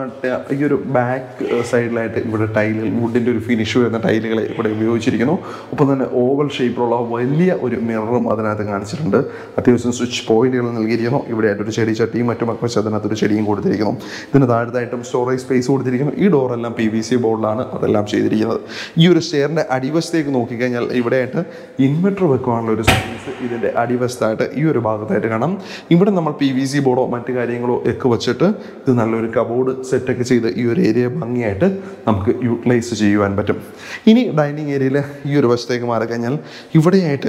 ഈ ഒരു ബാക്ക് സൈഡിലായിട്ട് ഇവിടെ ടൈലുകൾ വുഡിൻ്റെ ഒരു ഫിനിഷ് വരുന്ന ടൈലുകളെ ഇവിടെ ഉപയോഗിച്ചിരിക്കുന്നു. ഒപ്പം തന്നെ ഓവൽ ഷേപ്പിലുള്ള വലിയ ഒരു മിററും അതിനകത്ത് കാണിച്ചിട്ടുണ്ട്. അത്യാവശ്യം സ്വിച്ച് പോയിന്റുകൾ നൽകിയിരിക്കുന്നു. ഇവിടെ ആയിട്ടൊരു ചെടി ചട്ടിയും മറ്റുമൊക്കെ വെച്ച് അതിനകത്തൊരു ചെടിയും കൊടുത്തിരിക്കുന്നു. ഇതിന് താഴത്തായിട്ടും സ്റ്റോറേജ് സ്പേസ് കൊടുത്തിരിക്കുന്നു. ഈ ഡോറെല്ലാം പി വി സി ബോർഡിലാണ് അതെല്ലാം ചെയ്തിരിക്കുന്നത്. ഈ ഒരു സ്റ്റെയറിൻ്റെ അടിവശത്തേക്ക് നോക്കിക്കഴിഞ്ഞാൽ ഇവിടെയായിട്ട് ഇൻവെർട്ടർ വെക്കുവാനുള്ള ഒരു സ്പേസ് ഇതിൻ്റെ അടിവശത്തായിട്ട് ഈ ഒരു ഭാഗത്തായിട്ട് കാണാം. ഇവിടെ നമ്മൾ പി വി സി ബോർഡോ മറ്റു കാര്യങ്ങളോ ഒക്കെ വെച്ചിട്ട് ഇത് നല്ലൊരു കബോർഡ് സെറ്റൊക്കെ ചെയ്ത് ഈ ഒരു ഏരിയ ഭംഗിയായിട്ട് നമുക്ക് യൂട്ടിലൈസ് ചെയ്യുവാൻ പറ്റും. ഇനി ഡൈനിങ് ഏരിയയിൽ ഈ ഒരു വശത്തേക്ക് മാറിക്കഴിഞ്ഞാൽ ഇവിടെയായിട്ട്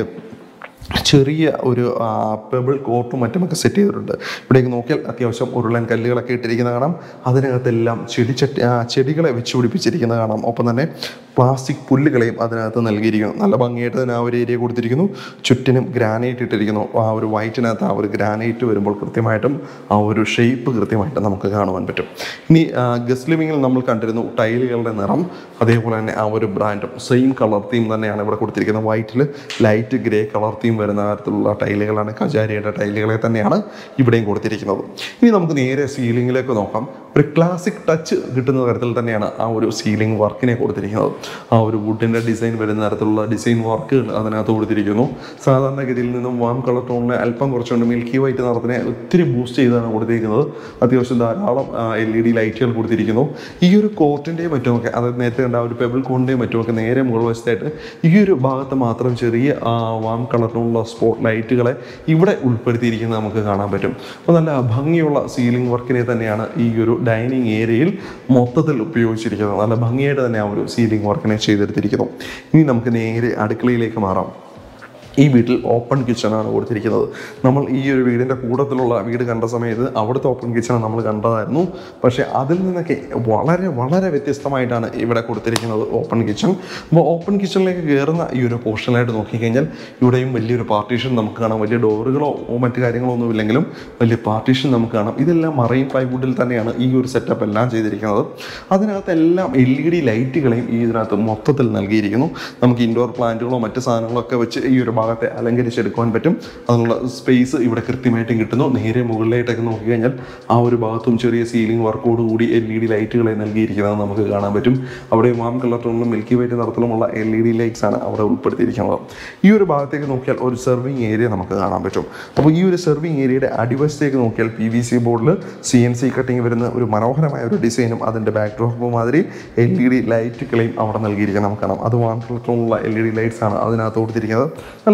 ചെറിയ ഒരു പെബിൾ കോർട്ടും മറ്റുമൊക്കെ സെറ്റ് ചെയ്തിട്ടുണ്ട്. ഇവിടേക്ക് നോക്കിയാൽ അത്യാവശ്യം ഉരുളൻ കല്ലുകളൊക്കെ ഇട്ടിരിക്കുന്നത് കാണാം. അതിനകത്തെല്ലാം ചെടി ചട്ടി ചെടികളെ വെച്ച് പിടിപ്പിച്ചിരിക്കുന്നത് കാണാം. ഒപ്പം തന്നെ പ്ലാസ്റ്റിക് പുല്ലുകളെയും അതിനകത്ത് നൽകിയിരിക്കുന്നു. നല്ല ഭംഗിയായിട്ട് തന്നെ ആ ഒരു ഏരിയ കൊടുത്തിരിക്കുന്നു. ചുറ്റിനും ഗ്രാനൈറ്റ് ഇട്ടിരിക്കുന്നു. ആ ഒരു വൈറ്റിനകത്ത് ആ ഒരു ഗ്രാനൈറ്റ് വരുമ്പോൾ കൃത്യമായിട്ടും ആ ഒരു ഷേപ്പ് കൃത്യമായിട്ട് നമുക്ക് കാണുവാൻ പറ്റും. ഇനി ഗസ്റ്റ് ലിവിങ്ങിൽ നമ്മൾ കണ്ടിരുന്നു ടൈലുകളുടെ നിറം, അതേപോലെ തന്നെ ആ ഒരു ബ്രാൻഡും സെയിം കളർ തീം തന്നെയാണ് ഇവിടെ കൊടുത്തിരിക്കുന്നത്. വൈറ്റിൽ ലൈറ്റ് ഗ്രേ കളർ തീം വരുന്ന തരത്തിലുള്ള ടൈലുകളാണ്. കജാരിയുടെ ടൈലുകളെ തന്നെയാണ് ഇവിടെയും കൊടുത്തിരിക്കുന്നത്. ഇനി നമുക്ക് നേരെ സീലിങ്ങിലേക്ക് നോക്കാം. ഒരു ക്ലാസിക് ടച്ച് കിട്ടുന്ന തരത്തിൽ തന്നെയാണ് ആ ഒരു സീലിംഗ് വർക്കിനെ കൊടുത്തിരിക്കുന്നത്. ആ ഒരു വുഡിൻ്റെ ഡിസൈൻ വരുന്ന തരത്തിലുള്ള ഡിസൈൻ വർക്കുകൾ അതിനകത്ത് കൊടുത്തിരിക്കുന്നു. സാധാരണഗതിയിൽ നിന്നും വാം കളർ ടോണിനെ അല്പം കുറച്ചുകൊണ്ട് മിൽക്കി വൈറ്റ് നിറത്തിനെ ഒത്തിരി ബൂസ്റ്റ് ചെയ്താണ് കൊടുത്തിരിക്കുന്നത്. അത്യാവശ്യം ധാരാളം എൽ ഇ ഡി ലൈറ്റുകൾ കൊടുത്തിരിക്കുന്നു. ഈ ഒരു കോട്ടിൻ്റെയും മറ്റുമൊക്കെ, അതായത് നേരത്തെ കണ്ട ആ ഒരു പെബിൾ കോണിൻ്റെയും മറ്റുമൊക്കെ നേരെ മുകൾ വശത്തായിട്ട് ഈ ഒരു ഭാഗത്ത് മാത്രം ചെറിയ വാം കളർ ടോണിലുള്ള സ്പോട്ട് ലൈറ്റുകളെ ഇവിടെ ഉൾപ്പെടുത്തിയിരിക്കുന്നത് നമുക്ക് കാണാൻ പറ്റും. അപ്പോൾ നല്ല ഭംഗിയുള്ള സീലിംഗ് വർക്കിനെ തന്നെയാണ് ഈ ഒരു ഡൈനിങ് ഏരിയയിൽ മൊത്തത്തിൽ ഉപയോഗിച്ചിരിക്കുന്നത്. നല്ല ഭംഗിയായിട്ട് തന്നെ ആ ഒരു സീലിംഗ് വർക്കിനെ ചെയ്തെടുത്തിരിക്കുന്നു. ഇനി നമുക്ക് നേരെ അടുക്കളയിലേക്ക് മാറാം. ഈ വീട്ടിൽ ഓപ്പൺ കിച്ചണാണ് കൊടുത്തിരിക്കുന്നത്. നമ്മൾ ഈ ഒരു വീടിൻ്റെ കൂട്ടത്തിലുള്ള വീട് കണ്ട സമയത്ത് അവിടുത്തെ ഓപ്പൺ കിച്ചൺ നമ്മൾ കണ്ടതായിരുന്നു. പക്ഷേ അതിൽ നിന്നൊക്കെ വളരെ വളരെ വ്യത്യസ്തമായിട്ടാണ് ഇവിടെ കൊടുത്തിരിക്കുന്നത് ഓപ്പൺ കിച്ചൺ. അപ്പോൾ ഓപ്പൺ കിച്ചണിലേക്ക് കയറുന്ന ഈ ഒരു പോർഷനായിട്ട് നോക്കിക്കഴിഞ്ഞാൽ ഇവിടെയും വലിയൊരു പാർട്ടീഷൻ നമുക്ക് കാണാം. വലിയ ഡോറുകളോ മറ്റു കാര്യങ്ങളോ ഒന്നും ഇല്ലെങ്കിലും വലിയ പാർട്ടീഷൻ നമുക്ക് കാണാം. ഇതെല്ലാം മറൈൻ പ്ലൈവുഡിൽ തന്നെയാണ് ഈ ഒരു സെറ്റപ്പ് എല്ലാം ചെയ്തിരിക്കുന്നത്. അതിനകത്ത് എല്ലാം എൽ ഇ ഡി ലൈറ്റുകളെയും ഈ ഇതിനകത്ത് മൊത്തത്തിൽ നൽകിയിരിക്കുന്നു. നമുക്ക് ഇൻഡോർ പ്ലാന്റുകളോ മറ്റു സാധനങ്ങളോ ഒക്കെ വെച്ച് ഈ ഒരു ഭാഗത്തെ അലങ്കരിച്ചെടുക്കുവാൻ പറ്റും. അതിനുള്ള സ്പേസ് ഇവിടെ കൃത്യമായിട്ടും കിട്ടുന്നു. നേരെ മുകളിലായിട്ടൊക്കെ നോക്കിക്കഴിഞ്ഞാൽ ആ ഒരു ഭാഗത്തും ചെറിയ സീലിംഗ് വർക്കോട് കൂടി എൽ ഇ ഡി ലൈറ്റുകളെ നൽകിയിരിക്കുന്നത് നമുക്ക് കാണാൻ പറ്റും. അവിടെ വാം കളർ ടോണിലും മിൽക്കി വൈറ്റ് നിറത്തിലുമുള്ള എൽ ഇ ഡി ലൈറ്റ്സ് ആണ് അവിടെ ഉൾപ്പെടുത്തിയിരിക്കുന്നത്. ഈ ഒരു ഭാഗത്തേക്ക് നോക്കിയാൽ ഒരു സെർവിങ് ഏരിയ നമുക്ക് കാണാൻ പറ്റും. അപ്പോൾ ഈ ഒരു സെർവിങ് ഏരിയയുടെ അടിവശത്തേക്ക് നോക്കിയാൽ പി വി സി ബോർഡിൽ സി എൻ സി കട്ടിങ് വരുന്ന ഒരു മനോഹരമായ ഒരു ഡിസൈനും അതിൻ്റെ ബാക്ക് ഡ്രോപ്പ് മാതിരി എൽ ഇ ഡി ലൈറ്റുകളെയും അവിടെ നൽകിയിരിക്കുന്നത് നമുക്ക് കാണാം. അത് വാം കളർ ടോണിലുള്ള എൽ ഇ ഡി ലൈറ്റ്സ് ആണ് അതിനകത്ത് കൊടുത്തിരിക്കുന്നത്. നല്ല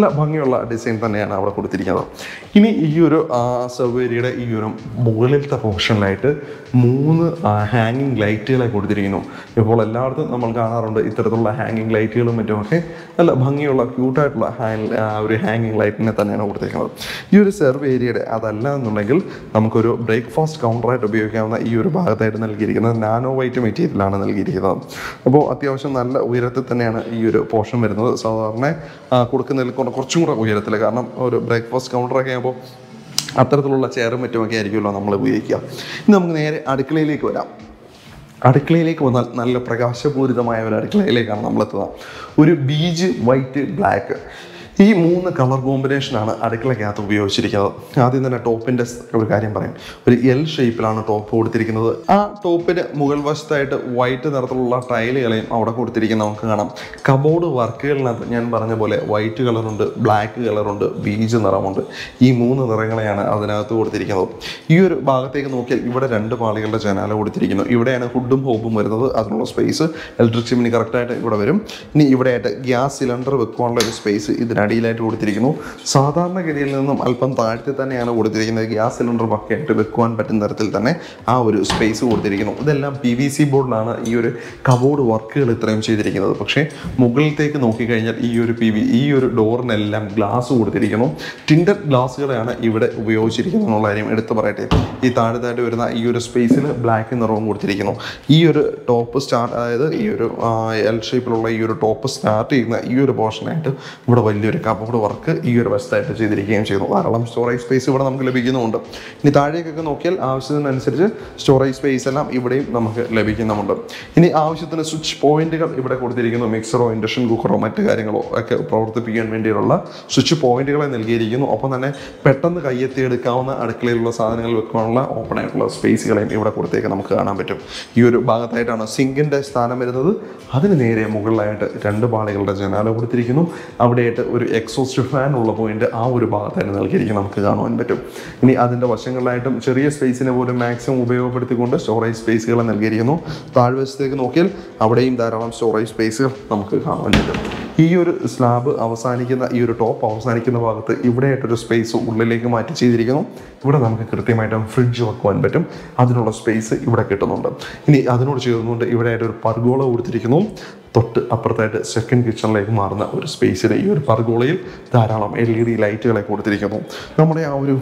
നല്ല ഭംഗിയുള്ള ഡിസൈൻ തന്നെയാണ് അവിടെ കൊടുത്തിരിക്കുന്നത്. ഇനി ഈ ഒരു സെർവ് ഏരിയയുടെ ഈ ഒരു മുകളിലത്തെ പോർഷനിലായിട്ട് മൂന്ന് ഹാങ്ങിങ് ലൈറ്റുകളെ കൊടുത്തിരിക്കുന്നു. ഇപ്പോൾ എല്ലായിടത്തും നമ്മൾ കാണാറുണ്ട് ഇത്തരത്തിലുള്ള ഹാങ്ങിങ് ലൈറ്റുകളും മറ്റുമൊക്കെ നല്ല ഭംഗിയുള്ള ക്യൂട്ടായിട്ടുള്ള ഹാങ് ഒരു ഹാങ്ങിങ് ലൈറ്റിനെ തന്നെയാണ് കൊടുത്തിരിക്കുന്നത്. ഈ ഒരു സെർവ് ഏരിയയുടെ അതല്ല എന്നുണ്ടെങ്കിൽ നമുക്കൊരു ബ്രേക്ക്ഫാസ്റ്റ് കൗണ്ടറായിട്ട് ഉപയോഗിക്കാവുന്ന ഈ ഒരു ഭാഗത്തായിട്ട് നൽകിയിരിക്കുന്നത് നാനോ വൈറ്റ് മെറ്റീരിയലാണ് നൽകിയിരിക്കുന്നത്. അപ്പോൾ അത്യാവശ്യം നല്ല ഉയരത്തിൽ തന്നെയാണ് ഈ ഒരു പോർഷൻ വരുന്നത്. സാധാരണ കൊടുക്കുന്നതിൽ കുറച്ചും കൂടെ ഉയരത്തിൽ, കാരണം ഒരു ബ്രേക്ക്ഫാസ്റ്റ് കൗണ്ടറൊക്കെ ആകുമ്പോൾ അത്തരത്തിലുള്ള ചെയറും മറ്റുമൊക്കെ ആയിരിക്കുമല്ലോ നമ്മൾ ഉപയോഗിക്കുക. ഇനി നമുക്ക് നേരെ അടുക്കളയിലേക്ക് വരാം. അടുക്കളയിലേക്ക് വന്നാൽ നല്ല പ്രകാശപൂരിതമായ ഒരു അടുക്കളയിലേക്കാണ് നമ്മളെത്തുക. ഒരു ബീജ് വൈറ്റ് ബ്ലാക്ക് ഈ മൂന്ന് കളർ കോമ്പിനേഷനാണ് അടുക്കളയ്ക്കകത്ത് ഉപയോഗിച്ചിരിക്കുന്നത്. ആദ്യം തന്നെ ടോപ്പിൻ്റെ ഒരു കാര്യം പറയാം. ഒരു എൽ ഷേപ്പിലാണ് ടോപ്പ് കൊടുത്തിരിക്കുന്നത്. ആ ടോപ്പിന് മുകൾ വശത്തായിട്ട് വൈറ്റ് നിറത്തിലുള്ള ടൈലുകളെയും അവിടെ കൊടുത്തിരിക്കുന്നത് നമുക്ക് കാണാം. കബോർഡ് വർക്കുകളിനകത്ത് ഞാൻ പറഞ്ഞ പോലെ വൈറ്റ് കളറുണ്ട്, ബ്ലാക്ക് കളറുണ്ട്, ബീജ് നിറമുണ്ട്. ഈ മൂന്ന് നിറങ്ങളെയാണ് അതിനകത്ത് കൊടുത്തിരിക്കുന്നത്. ഈ ഒരു ഭാഗത്തേക്ക് നോക്കിയാൽ ഇവിടെ രണ്ട് പാളികളുടെ ജനാല കൊടുത്തിരിക്കുന്നു. ഇവിടെയാണ് ഹുഡും ഹോബും വരുന്നത്. അതിനുള്ള സ്പേസ് ഇലക്ട്രിക് ചിമ്മിനി കറക്റ്റായിട്ട് ഇവിടെ വരും. ഇനി ഇവിടെയായിട്ട് ഗ്യാസ് സിലിണ്ടർ വെക്കാനുള്ള ഒരു സ്പേസ് ഇതിന് അടിയിലായിട്ട് കൊടുത്തിരിക്കുന്നു. സാധാരണഗതിയിൽ നിന്നും അല്പം താഴ്ത്തി തന്നെയാണ് കൊടുത്തിരിക്കുന്നത്. ഗ്യാസ് സിലിണ്ടർ പക്കയായിട്ട് വെക്കുവാൻ പറ്റുന്ന തരത്തിൽ തന്നെ ആ ഒരു സ്പേസ് കൊടുത്തിരിക്കുന്നു. ഇതെല്ലാം പി വി സി ബോർഡിലാണ് ഈ ഒരു കബോർഡ് വർക്കുകൾ ഇത്രയും ചെയ്തിരിക്കുന്നത്. പക്ഷേ മുകളിലത്തേക്ക് നോക്കിക്കഴിഞ്ഞാൽ ഈ ഒരു പി വി ഈ ഒരു ഡോറിനെല്ലാം ഗ്ലാസ് കൊടുത്തിരിക്കുന്നു. ടിൻഡഡ് ഗ്ലാസ്സുകളാണ് ഇവിടെ ഉപയോഗിച്ചിരിക്കുന്നത് എന്നുള്ള കാര്യം എടുത്തു പറയട്ടെ. ഈ താഴത്തായിട്ട് വരുന്ന ഈ ഒരു സ്പേസിൽ ബ്ലാക്ക് നിറവും കൊടുത്തിരിക്കുന്നു. ഈ ഒരു ടോപ്പ് സ്റ്റാർട്ട് അതായത് ഈ ഒരു എൽ ഷേപ്പിലുള്ള ഈ ഒരു ടോപ്പ് സ്റ്റാർട്ട് ചെയ്യുന്ന ഈ ഒരു പോർഷനായിട്ട് ഇവിടെ വലിയൊരു കബോർഡ് വർക്ക് ഈ ഒരു വശത്തായിട്ട് ചെയ്തിരിക്കുകയും ചെയ്യുന്നു. ധാരാളം സ്റ്റോറേജ് സ്പേസ് ഇവിടെ നമുക്ക് ലഭിക്കുന്നുമുണ്ട്. ഇനി താഴേക്കൊക്കെ നോക്കിയാൽ ആവശ്യത്തിനനുസരിച്ച് സ്റ്റോറേജ് സ്പേസ് എല്ലാം ഇവിടെയും നമുക്ക് ലഭിക്കുന്നുമുണ്ട്. ഇനി ആവശ്യത്തിന് സ്വിച്ച് പോയിന്റുകൾ ഇവിടെ കൊടുത്തിരിക്കുന്നു. മിക്സറോ ഇൻഡക്ഷൻ കുക്കറോ മറ്റു കാര്യങ്ങളോ ഒക്കെ പ്രവർത്തിപ്പിക്കാൻ വേണ്ടിയുള്ള സ്വിച്ച് പോയിന്റുകളെ നൽകിയിരിക്കുന്നു. ഒപ്പം തന്നെ പെട്ടെന്ന് കയ്യെത്തിയെടുക്കാവുന്ന അടുക്കളയിലുള്ള സാധനങ്ങൾ വെക്കാനുള്ള ഓപ്പൺ ആയിട്ടുള്ള സ്പേസുകളെയും ഇവിടെ കൊടുത്തേക്ക് നമുക്ക് കാണാൻ പറ്റും. ഈ ഒരു ഭാഗത്തായിട്ടാണ് സിങ്കിൻ്റെ സ്ഥാനം വരുന്നത്. അതിന് നേരെ മുകളിലായിട്ട് രണ്ട് പാളികളുടെ ജനാല കൊടുത്തിരിക്കുന്നു. അവിടെയായിട്ട് ഒരു എക്സോസ്റ്റ് ഫാൻ ഉള്ള പോയിന്റ് ആ ഒരു ഭാഗത്തായിട്ട് നൽകിയിരിക്കും നമുക്ക് കാണുവാൻ പറ്റും. ഇനി അതിൻ്റെ വശങ്ങളിലായിട്ടും ചെറിയ സ്പേസിനെ പോലും മാക്സിമം ഉപയോഗപ്പെടുത്തിക്കൊണ്ട് സ്റ്റോറേജ് സ്പേസുകൾ നൽകിയിരിക്കുന്നു. താഴ്വശത്തേക്ക് നോക്കിയാൽ അവിടെയും ധാരാളം സ്റ്റോറേജ് സ്പേസുകൾ നമുക്ക് കാണുവാൻ പറ്റും. ഈ ഒരു സ്ലാബ് അവസാനിക്കുന്ന ഈ ഒരു ടോപ്പ് അവസാനിക്കുന്ന ഭാഗത്ത് ഇവിടെയായിട്ടൊരു സ്പേസ് ഉള്ളിലേക്ക് മാറ്റി ചെയ്തിരിക്കുന്നു. ഇവിടെ നമുക്ക് കൃത്യമായിട്ടും ഫ്രിഡ്ജ് വെക്കുവാൻ പറ്റും. അതിനുള്ള സ്പേസ് ഇവിടെ കിട്ടുന്നുണ്ട്. ഇനി അതിനോട് ചേർന്നുകൊണ്ട് ഇവിടെയായിട്ടൊരു പർഗോള കൊടുത്തിരിക്കുന്നു. തൊട്ട് അപ്പുറത്തായിട്ട് സെക്കൻഡ് കിച്ചണിലേക്ക് മാറുന്ന ഒരു സ്പേസിൽ ഈ ഒരു പർഗോളയിൽ ധാരാളം എൽ ഇ ഡി ലൈറ്റുകളെ കൊടുത്തിരിക്കുന്നു. നമ്മുടെ ആ ഒരു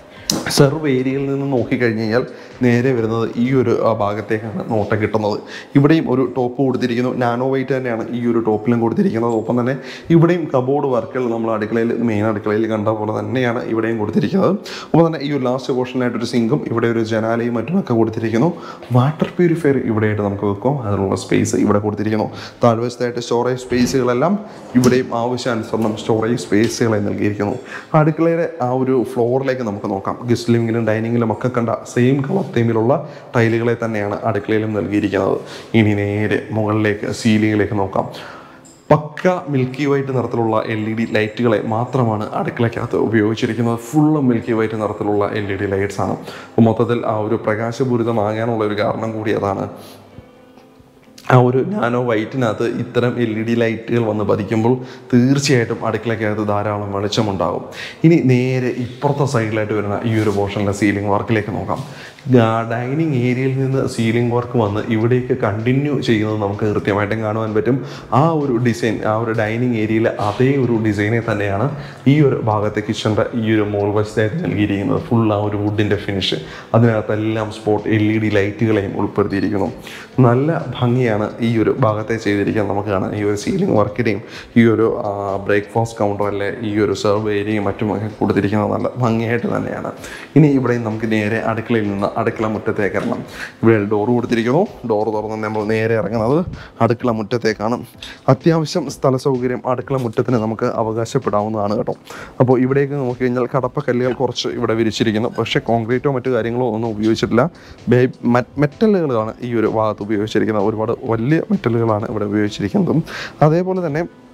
സെർവ് ഏരിയയിൽ നിന്ന് നോക്കിക്കഴിഞ്ഞ് കഴിഞ്ഞാൽ നേരെ വരുന്നത് ഈ ഒരു ഭാഗത്തേക്കാണ് നോട്ടം കിട്ടുന്നത്. ഇവിടെയും ഒരു ടോപ്പ് കൊടുത്തിരിക്കുന്നു. നാനോ വൈറ്റ് തന്നെയാണ് ഈ ഒരു ടോപ്പിലും കൊടുത്തിരിക്കുന്നത്. ഒപ്പം തന്നെ ഇവിടെയും കബോർഡ് വർക്കുകൾ നമ്മൾ അടുക്കളയിൽ മെയിൻ അടുക്കളയിൽ കണ്ട പോലെ തന്നെയാണ് ഇവിടെയും കൊടുത്തിരിക്കുന്നത്. ഒപ്പം തന്നെ ഈ ഒരു ലാസ്റ്റ് പോർഷനായിട്ടൊരു സിങ്കും ഇവിടെ ഒരു ജനാലയും മറ്റുമൊക്കെ കൊടുത്തിരിക്കുന്നു. വാട്ടർ പ്യൂരിഫയർ ഇവിടെയായിട്ട് നമുക്ക് വെക്കാം. അതിനുള്ള സ്പേസ് ഇവിടെ കൊടുത്തിരിക്കുന്നു. താഴ്വശത്തായിട്ട് സ്റ്റോറേജ് സ്പേസുകളെല്ലാം ഇവിടെയും ആവശ്യാനുസരണം സ്റ്റോറേജ് സ്പേസുകളെ നൽകിയിരിക്കുന്നു. അടുക്കളയുടെ ആ ഒരു ഫ്ലോറിലേക്ക് നമുക്ക് നോക്കാം. ഗസ്റ്റ് ലിവിങ്ങിലും ഡൈനിങ്ങിലും ഒക്കെ കണ്ട സെയിം കളർ തീമിലുള്ള ടൈലുകളെ തന്നെയാണ് അടുക്കളയിലും നൽകിയിരിക്കുന്നത്. ഇനി നേരെ മുകളിലേക്ക് സീലിങ്ങിലേക്ക് നോക്കാം. പക്ക മിൽക്കി വൈറ്റ് നിറത്തിലുള്ള എൽ ഇ ഡി ലൈറ്റുകളെ മാത്രമാണ് അടുക്കളയ്ക്കകത്ത് ഉപയോഗിച്ചിരിക്കുന്നത്. ഫുള്ള് മിൽക്കി വൈറ്റ് നിറത്തിലുള്ള എൽ ഇ ഡി ലൈറ്റ്സ് ആണ്. അപ്പോൾ മൊത്തത്തിൽ ആ ഒരു പ്രകാശപൂരിതമാകാനുള്ള ഒരു കാരണം കൂടി അതാണ്. ആ ഒരു നാനോ വൈറ്റിനകത്ത് ഇത്തരം എൽ ഇ ഡി ലൈറ്റുകൾ വന്ന് പതിക്കുമ്പോൾ തീർച്ചയായിട്ടും അടുക്കളയ്ക്കകത്ത് ധാരാളം വെളിച്ചമുണ്ടാകും. ഇനി നേരെ ഇപ്പുറത്തെ സൈഡിലായിട്ട് വരുന്ന ഈ ഒരു പോർഷനിലെ സീലിംഗ് വർക്കിലേക്ക് നോക്കാം. ഡൈനിങ് ഏരിയയിൽ നിന്ന് സീലിംഗ് വർക്ക് വന്ന് ഇവിടേക്ക് കണ്ടിന്യൂ ചെയ്യുന്നത് നമുക്ക് കൃത്യമായിട്ടും കാണുവാൻ പറ്റും. ആ ഒരു ഡിസൈൻ ആ ഒരു ഡൈനിങ് ഏരിയയിലെ അതേ ഒരു ഡിസൈനെ തന്നെയാണ് ഈ ഒരു ഭാഗത്തെ കിച്ചൻ്റെ ഈ ഒരു മോൾ വശത്തായിട്ട് നൽകിയിരിക്കുന്നത്. ഫുൾ ആ ഒരു വുഡിൻ്റെ ഫിനിഷ്, അതിനകത്തെല്ലാം സ്പോട്ട് എൽ ഇ ഡി ലൈറ്റുകളെയും ഉൾപ്പെടുത്തിയിരിക്കുന്നു. നല്ല ഭംഗിയാണ് ഈ ഒരു ഭാഗത്തെ ചെയ്തിരിക്കാൻ നമുക്ക് കാണാം. ഈ ഒരു സീലിംഗ് വർക്കിൻ്റെയും ഈ ഒരു ബ്രേക്ക്ഫാസ്റ്റ് കൗണ്ടറല്ലേ ഈ ഒരു സെർവ് ഏരിയയും മറ്റുമൊക്കെ കൊടുത്തിരിക്കുന്നത് നല്ല ഭംഗിയായിട്ട് തന്നെയാണ്. ഇനി ഇവിടെയും നമുക്ക് നേരെ അടുക്കളയിൽ നിന്ന് അടുക്കള മുറ്റത്തേക്ക് ഇറങ്ങാം. ഇവിടെ ഡോറ് കൊടുത്തിരിക്കുന്നു. ഡോറ് തുറന്ന് നമ്മൾ നേരെ ഇറങ്ങുന്നത് അടുക്കള മുറ്റത്തേക്കാണ്. അത്യാവശ്യം സ്ഥല സൗകര്യം അടുക്കള മുറ്റത്തിന് നമുക്ക് അവകാശപ്പെടാവുന്നതാണ് കേട്ടോ. അപ്പോൾ ഇവിടേക്ക് നോക്കി കഴിഞ്ഞാൽ കടപ്പക്കല്ലുകൾ കുറച്ച് ഇവിടെ വിരിച്ചിരിക്കുന്നു. പക്ഷേ കോൺക്രീറ്റോ മറ്റു കാര്യങ്ങളോ ഒന്നും ഉപയോഗിച്ചിട്ടില്ല. മെറ്റലുകളാണ് ഈ ഒരു ഭാഗത്ത് ഉപയോഗിച്ചിരിക്കുന്നത്. ഒരുപാട് വലിയ മെറ്റലുകളാണ് ഇവിടെ ഉപയോഗിച്ചിരിക്കുന്നതും. അതേപോലെ തന്നെ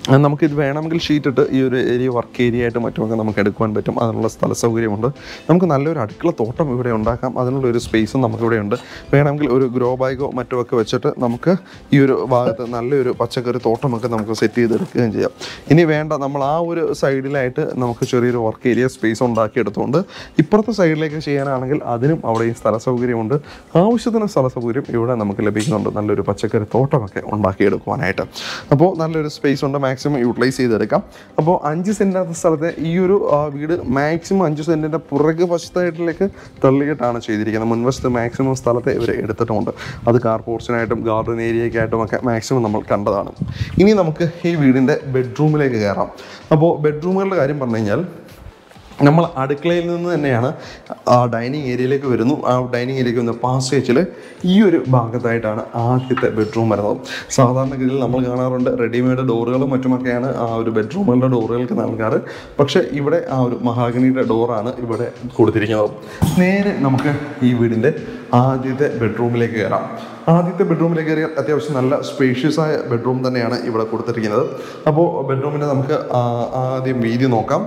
നമുക്കിത് വേണമെങ്കിൽ ഷീറ്റിട്ട് ഈ ഒരു ഏരിയ വർക്ക് ഏരിയ ആയിട്ട് മറ്റുമൊക്കെ നമുക്ക് എടുക്കുവാൻ പറ്റും. അതിനുള്ള സ്ഥല സൗകര്യമുണ്ട്. നമുക്ക് നല്ലൊരു അടുക്കള തോട്ടം ഇവിടെ ഉണ്ടാക്കാം. അതിനുള്ളൊരു സ്പേസും നമുക്കിവിടെ ഉണ്ട്. വേണമെങ്കിൽ ഒരു ഗ്രോ ബാഗോ മറ്റുമൊക്കെ വെച്ചിട്ട് നമുക്ക് ഈ ഒരു ഭാഗത്ത് നല്ലൊരു പച്ചക്കറി തോട്ടമൊക്കെ നമുക്ക് സെറ്റ് ചെയ്തെടുക്കുകയും ചെയ്യാം. ഇനി വേണ്ട, നമ്മൾ ആ ഒരു സൈഡിലായിട്ട് നമുക്ക് ചെറിയൊരു വർക്ക് ഏരിയ സ്പേസ് ഉണ്ടാക്കിയെടുത്തുകൊണ്ട് ഇപ്പുറത്തെ സൈഡിലേക്ക് ചെയ്യാനാണെങ്കിൽ അതിനും അവിടെ ഈ സ്ഥല സൗകര്യമുണ്ട്. ആവശ്യത്തിന് സ്ഥല സൗകര്യം ഇവിടെ നമുക്ക് ലഭിക്കുന്നുണ്ട്. നല്ലൊരു പച്ചക്കറി തോട്ടമൊക്കെ ഉണ്ടാക്കിയെടുക്കുവാനായിട്ട്. അപ്പോൾ നല്ലൊരു സ്പേസ് ഉണ്ട്, മാക്സിമം യൂട്ടിലൈസ് ചെയ്തെടുക്കാം. അപ്പോൾ അഞ്ച് സെൻറ്റിനകത്ത് സ്ഥലത്തെ ഈ ഒരു വീട് മാക്സിമം അഞ്ച് സെൻറ്റിൻ്റെ പുറകു വശത്തായിട്ടിലേക്ക് തള്ളിയിട്ടാണ് ചെയ്തിരിക്കുന്നത്. മുൻവശത്ത് മാക്സിമം സ്ഥലത്തെ ഇവർ എടുത്തിട്ടുമുണ്ട്. അത് കാർ പോർച്ചിനായിട്ടും ഗാർഡൻ ഏരിയയ്ക്കായിട്ടും ഒക്കെ മാക്സിമം നമ്മൾ കണ്ടതാണ്. ഇനി നമുക്ക് ഈ വീടിൻ്റെ ബെഡ്റൂമിലേക്ക് കയറാം. അപ്പോൾ ബെഡ്റൂമുകളുടെ കാര്യം പറഞ്ഞു കഴിഞ്ഞാൽ നമ്മൾ അടുക്കളയിൽ നിന്ന് തന്നെയാണ് ആ ഡൈനിങ് ഏരിയയിലേക്ക് വരുന്നു. ആ ഡൈനിങ് ഏരിയയ്ക്ക് വന്ന പാസേജിൽ ഈ ഒരു ഭാഗത്തായിട്ടാണ് ആദ്യത്തെ ബെഡ്റൂം വരുന്നത്. സാധാരണഗതിയിൽ നമ്മൾ കാണാറുണ്ട് റെഡിമെയ്ഡ് ഡോറുകളും മറ്റുമൊക്കെയാണ് ആ ഒരു ബെഡ്റൂമുകളുടെ ഡോറുകൾക്ക് നൽകാറ്. പക്ഷേ ഇവിടെ ആ ഒരു മഹാഗണിയുടെ ഡോറാണ് ഇവിടെ കൊടുത്തിരിക്കുന്നത്. നേരെ നമുക്ക് ഈ വീടിൻ്റെ ആദ്യത്തെ ബെഡ്റൂമിലേക്ക് കയറാം. ആദ്യത്തെ ബെഡ്റൂമിലേക്ക് കയറിയാൽ അത്യാവശ്യം നല്ല സ്പേഷ്യസ് ആയ ബെഡ്റൂം തന്നെയാണ് ഇവിടെ കൊടുത്തിരിക്കുന്നത്. അപ്പോൾ ബെഡ്റൂമിൻ്റെ നമുക്ക് ആദ്യം വീതി നോക്കാം.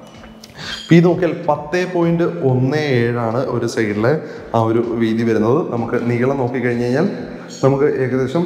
വീതി നോക്കിയാൽ പത്ത് പോയിൻറ്റ് ഒന്ന് ഏഴാണ് ഒരു സൈഡിലെ ആ ഒരു വീതി വരുന്നത്. നമുക്ക് നീളം നോക്കിക്കഴിഞ്ഞ് കഴിഞ്ഞാൽ നമുക്ക് ഏകദേശം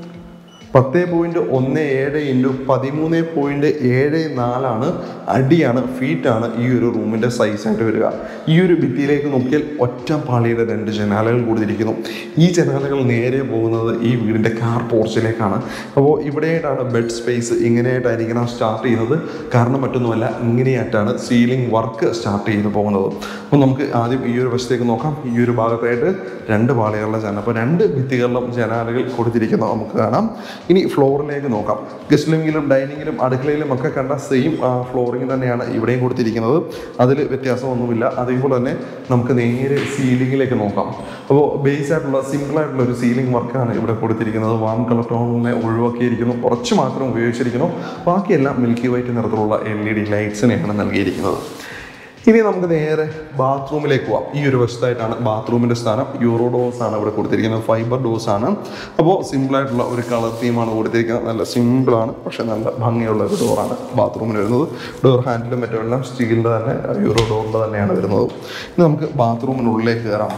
പത്ത് പോയിൻറ്റ് ഒന്ന് ഏഴ് ഇൻറ്റു പതിമൂന്ന് പോയിൻറ്റ് ഏഴ് നാലാണ് അടിയാണ് ഫീറ്റാണ് ഈ ഒരു റൂമിൻ്റെ സൈസായിട്ട് വരിക. ഈ ഒരു ഭിത്തിയിലേക്ക് നോക്കിയാൽ ഒറ്റ പാളിയുടെ രണ്ട് ജനാലകൾ കൊടുത്തിരിക്കുന്നു. ഈ ജനാലകൾ നേരെ പോകുന്നത് ഈ വീടിൻ്റെ കാർ പോർച്ചിലേക്കാണ്. അപ്പോൾ ഇവിടെയായിട്ടാണ് ബെഡ് സ്പേസ് ഇങ്ങനെയായിട്ടായിരിക്കണം സ്റ്റാർട്ട് ചെയ്യുന്നത്. കാരണം മറ്റൊന്നുമല്ല, ഇങ്ങനെയായിട്ടാണ് സീലിംഗ് വർക്ക് സ്റ്റാർട്ട് ചെയ്ത് പോകുന്നത്. അപ്പോൾ നമുക്ക് ആദ്യം ഈ ഒരു വശത്തേക്ക് നോക്കാം. ഈ ഒരു ഭാഗത്തായിട്ട് രണ്ട് പാളികളുടെ ജനാല, അപ്പോൾ രണ്ട് ഭിത്തികളിലും ജനാലകൾ കൊടുത്തിരിക്കുന്നത് നമുക്ക് കാണാം. ഇനി ഫ്ലോറിലേക്ക് നോക്കാം. ഗസ്റ്റ് ലിവിങ്ങിലും ഡൈനിങ്ങിലും അടുക്കളയിലും ഒക്കെ കണ്ട സെയിം ഫ്ലോറിങ് തന്നെയാണ് ഇവിടെയും കൊടുത്തിരിക്കുന്നത്. അതിൽ വ്യത്യാസമൊന്നുമില്ല. അതേപോലെ തന്നെ നമുക്ക് നേരെ സീലിങ്ങിലേക്ക് നോക്കാം. അപ്പോൾ ബേസ് ആയിട്ടുള്ള സിമ്പിളായിട്ടുള്ള ഒരു സീലിംഗ് വർക്കാണ് ഇവിടെ കൊടുത്തിരിക്കുന്നത്. വാം കളർ ടോണിനെ ഒഴിവാക്കിയിരിക്കുന്നു, കുറച്ച് മാത്രം ഉപയോഗിച്ചിരിക്കുന്നു. ബാക്കിയെല്ലാം മിൽക്കി വൈറ്റ് നിറത്തിലുള്ള എൽ ഇ ഡി ലൈറ്റ്സിനെയാണ് നൽകിയിരിക്കുന്നത്. ഇനി നമുക്ക് നേരെ ബാത്റൂമിലേക്ക് പോവാം. ഈ ഒരു വശത്തായിട്ടാണ് ബാത്റൂമിൻ്റെ സ്ഥാനം. യൂറോ ഡോസ് ആണ് ഇവിടെ കൊടുത്തിരിക്കുന്നത്, ഫൈബർ ഡോസ് ആണ്. അപ്പോൾ സിമ്പിളായിട്ടുള്ള ഒരു കളർ തീമാണ് കൊടുത്തിരിക്കുന്നത്. നല്ല സിമ്പിളാണ്, പക്ഷേ നല്ല ഭംഗിയുള്ള ഒരു ഡോറാണ് ബാത്റൂമിന് വരുന്നത്. ഡോർ ഹാൻഡിലും മറ്റുമെല്ലാം സ്റ്റീലിൻ്റെ തന്നെ യൂറോ ഡോറിൻ്റെ തന്നെയാണ് വരുന്നത്. ഇനി നമുക്ക് ബാത്റൂമിനുള്ളിലേക്ക് കയറാം.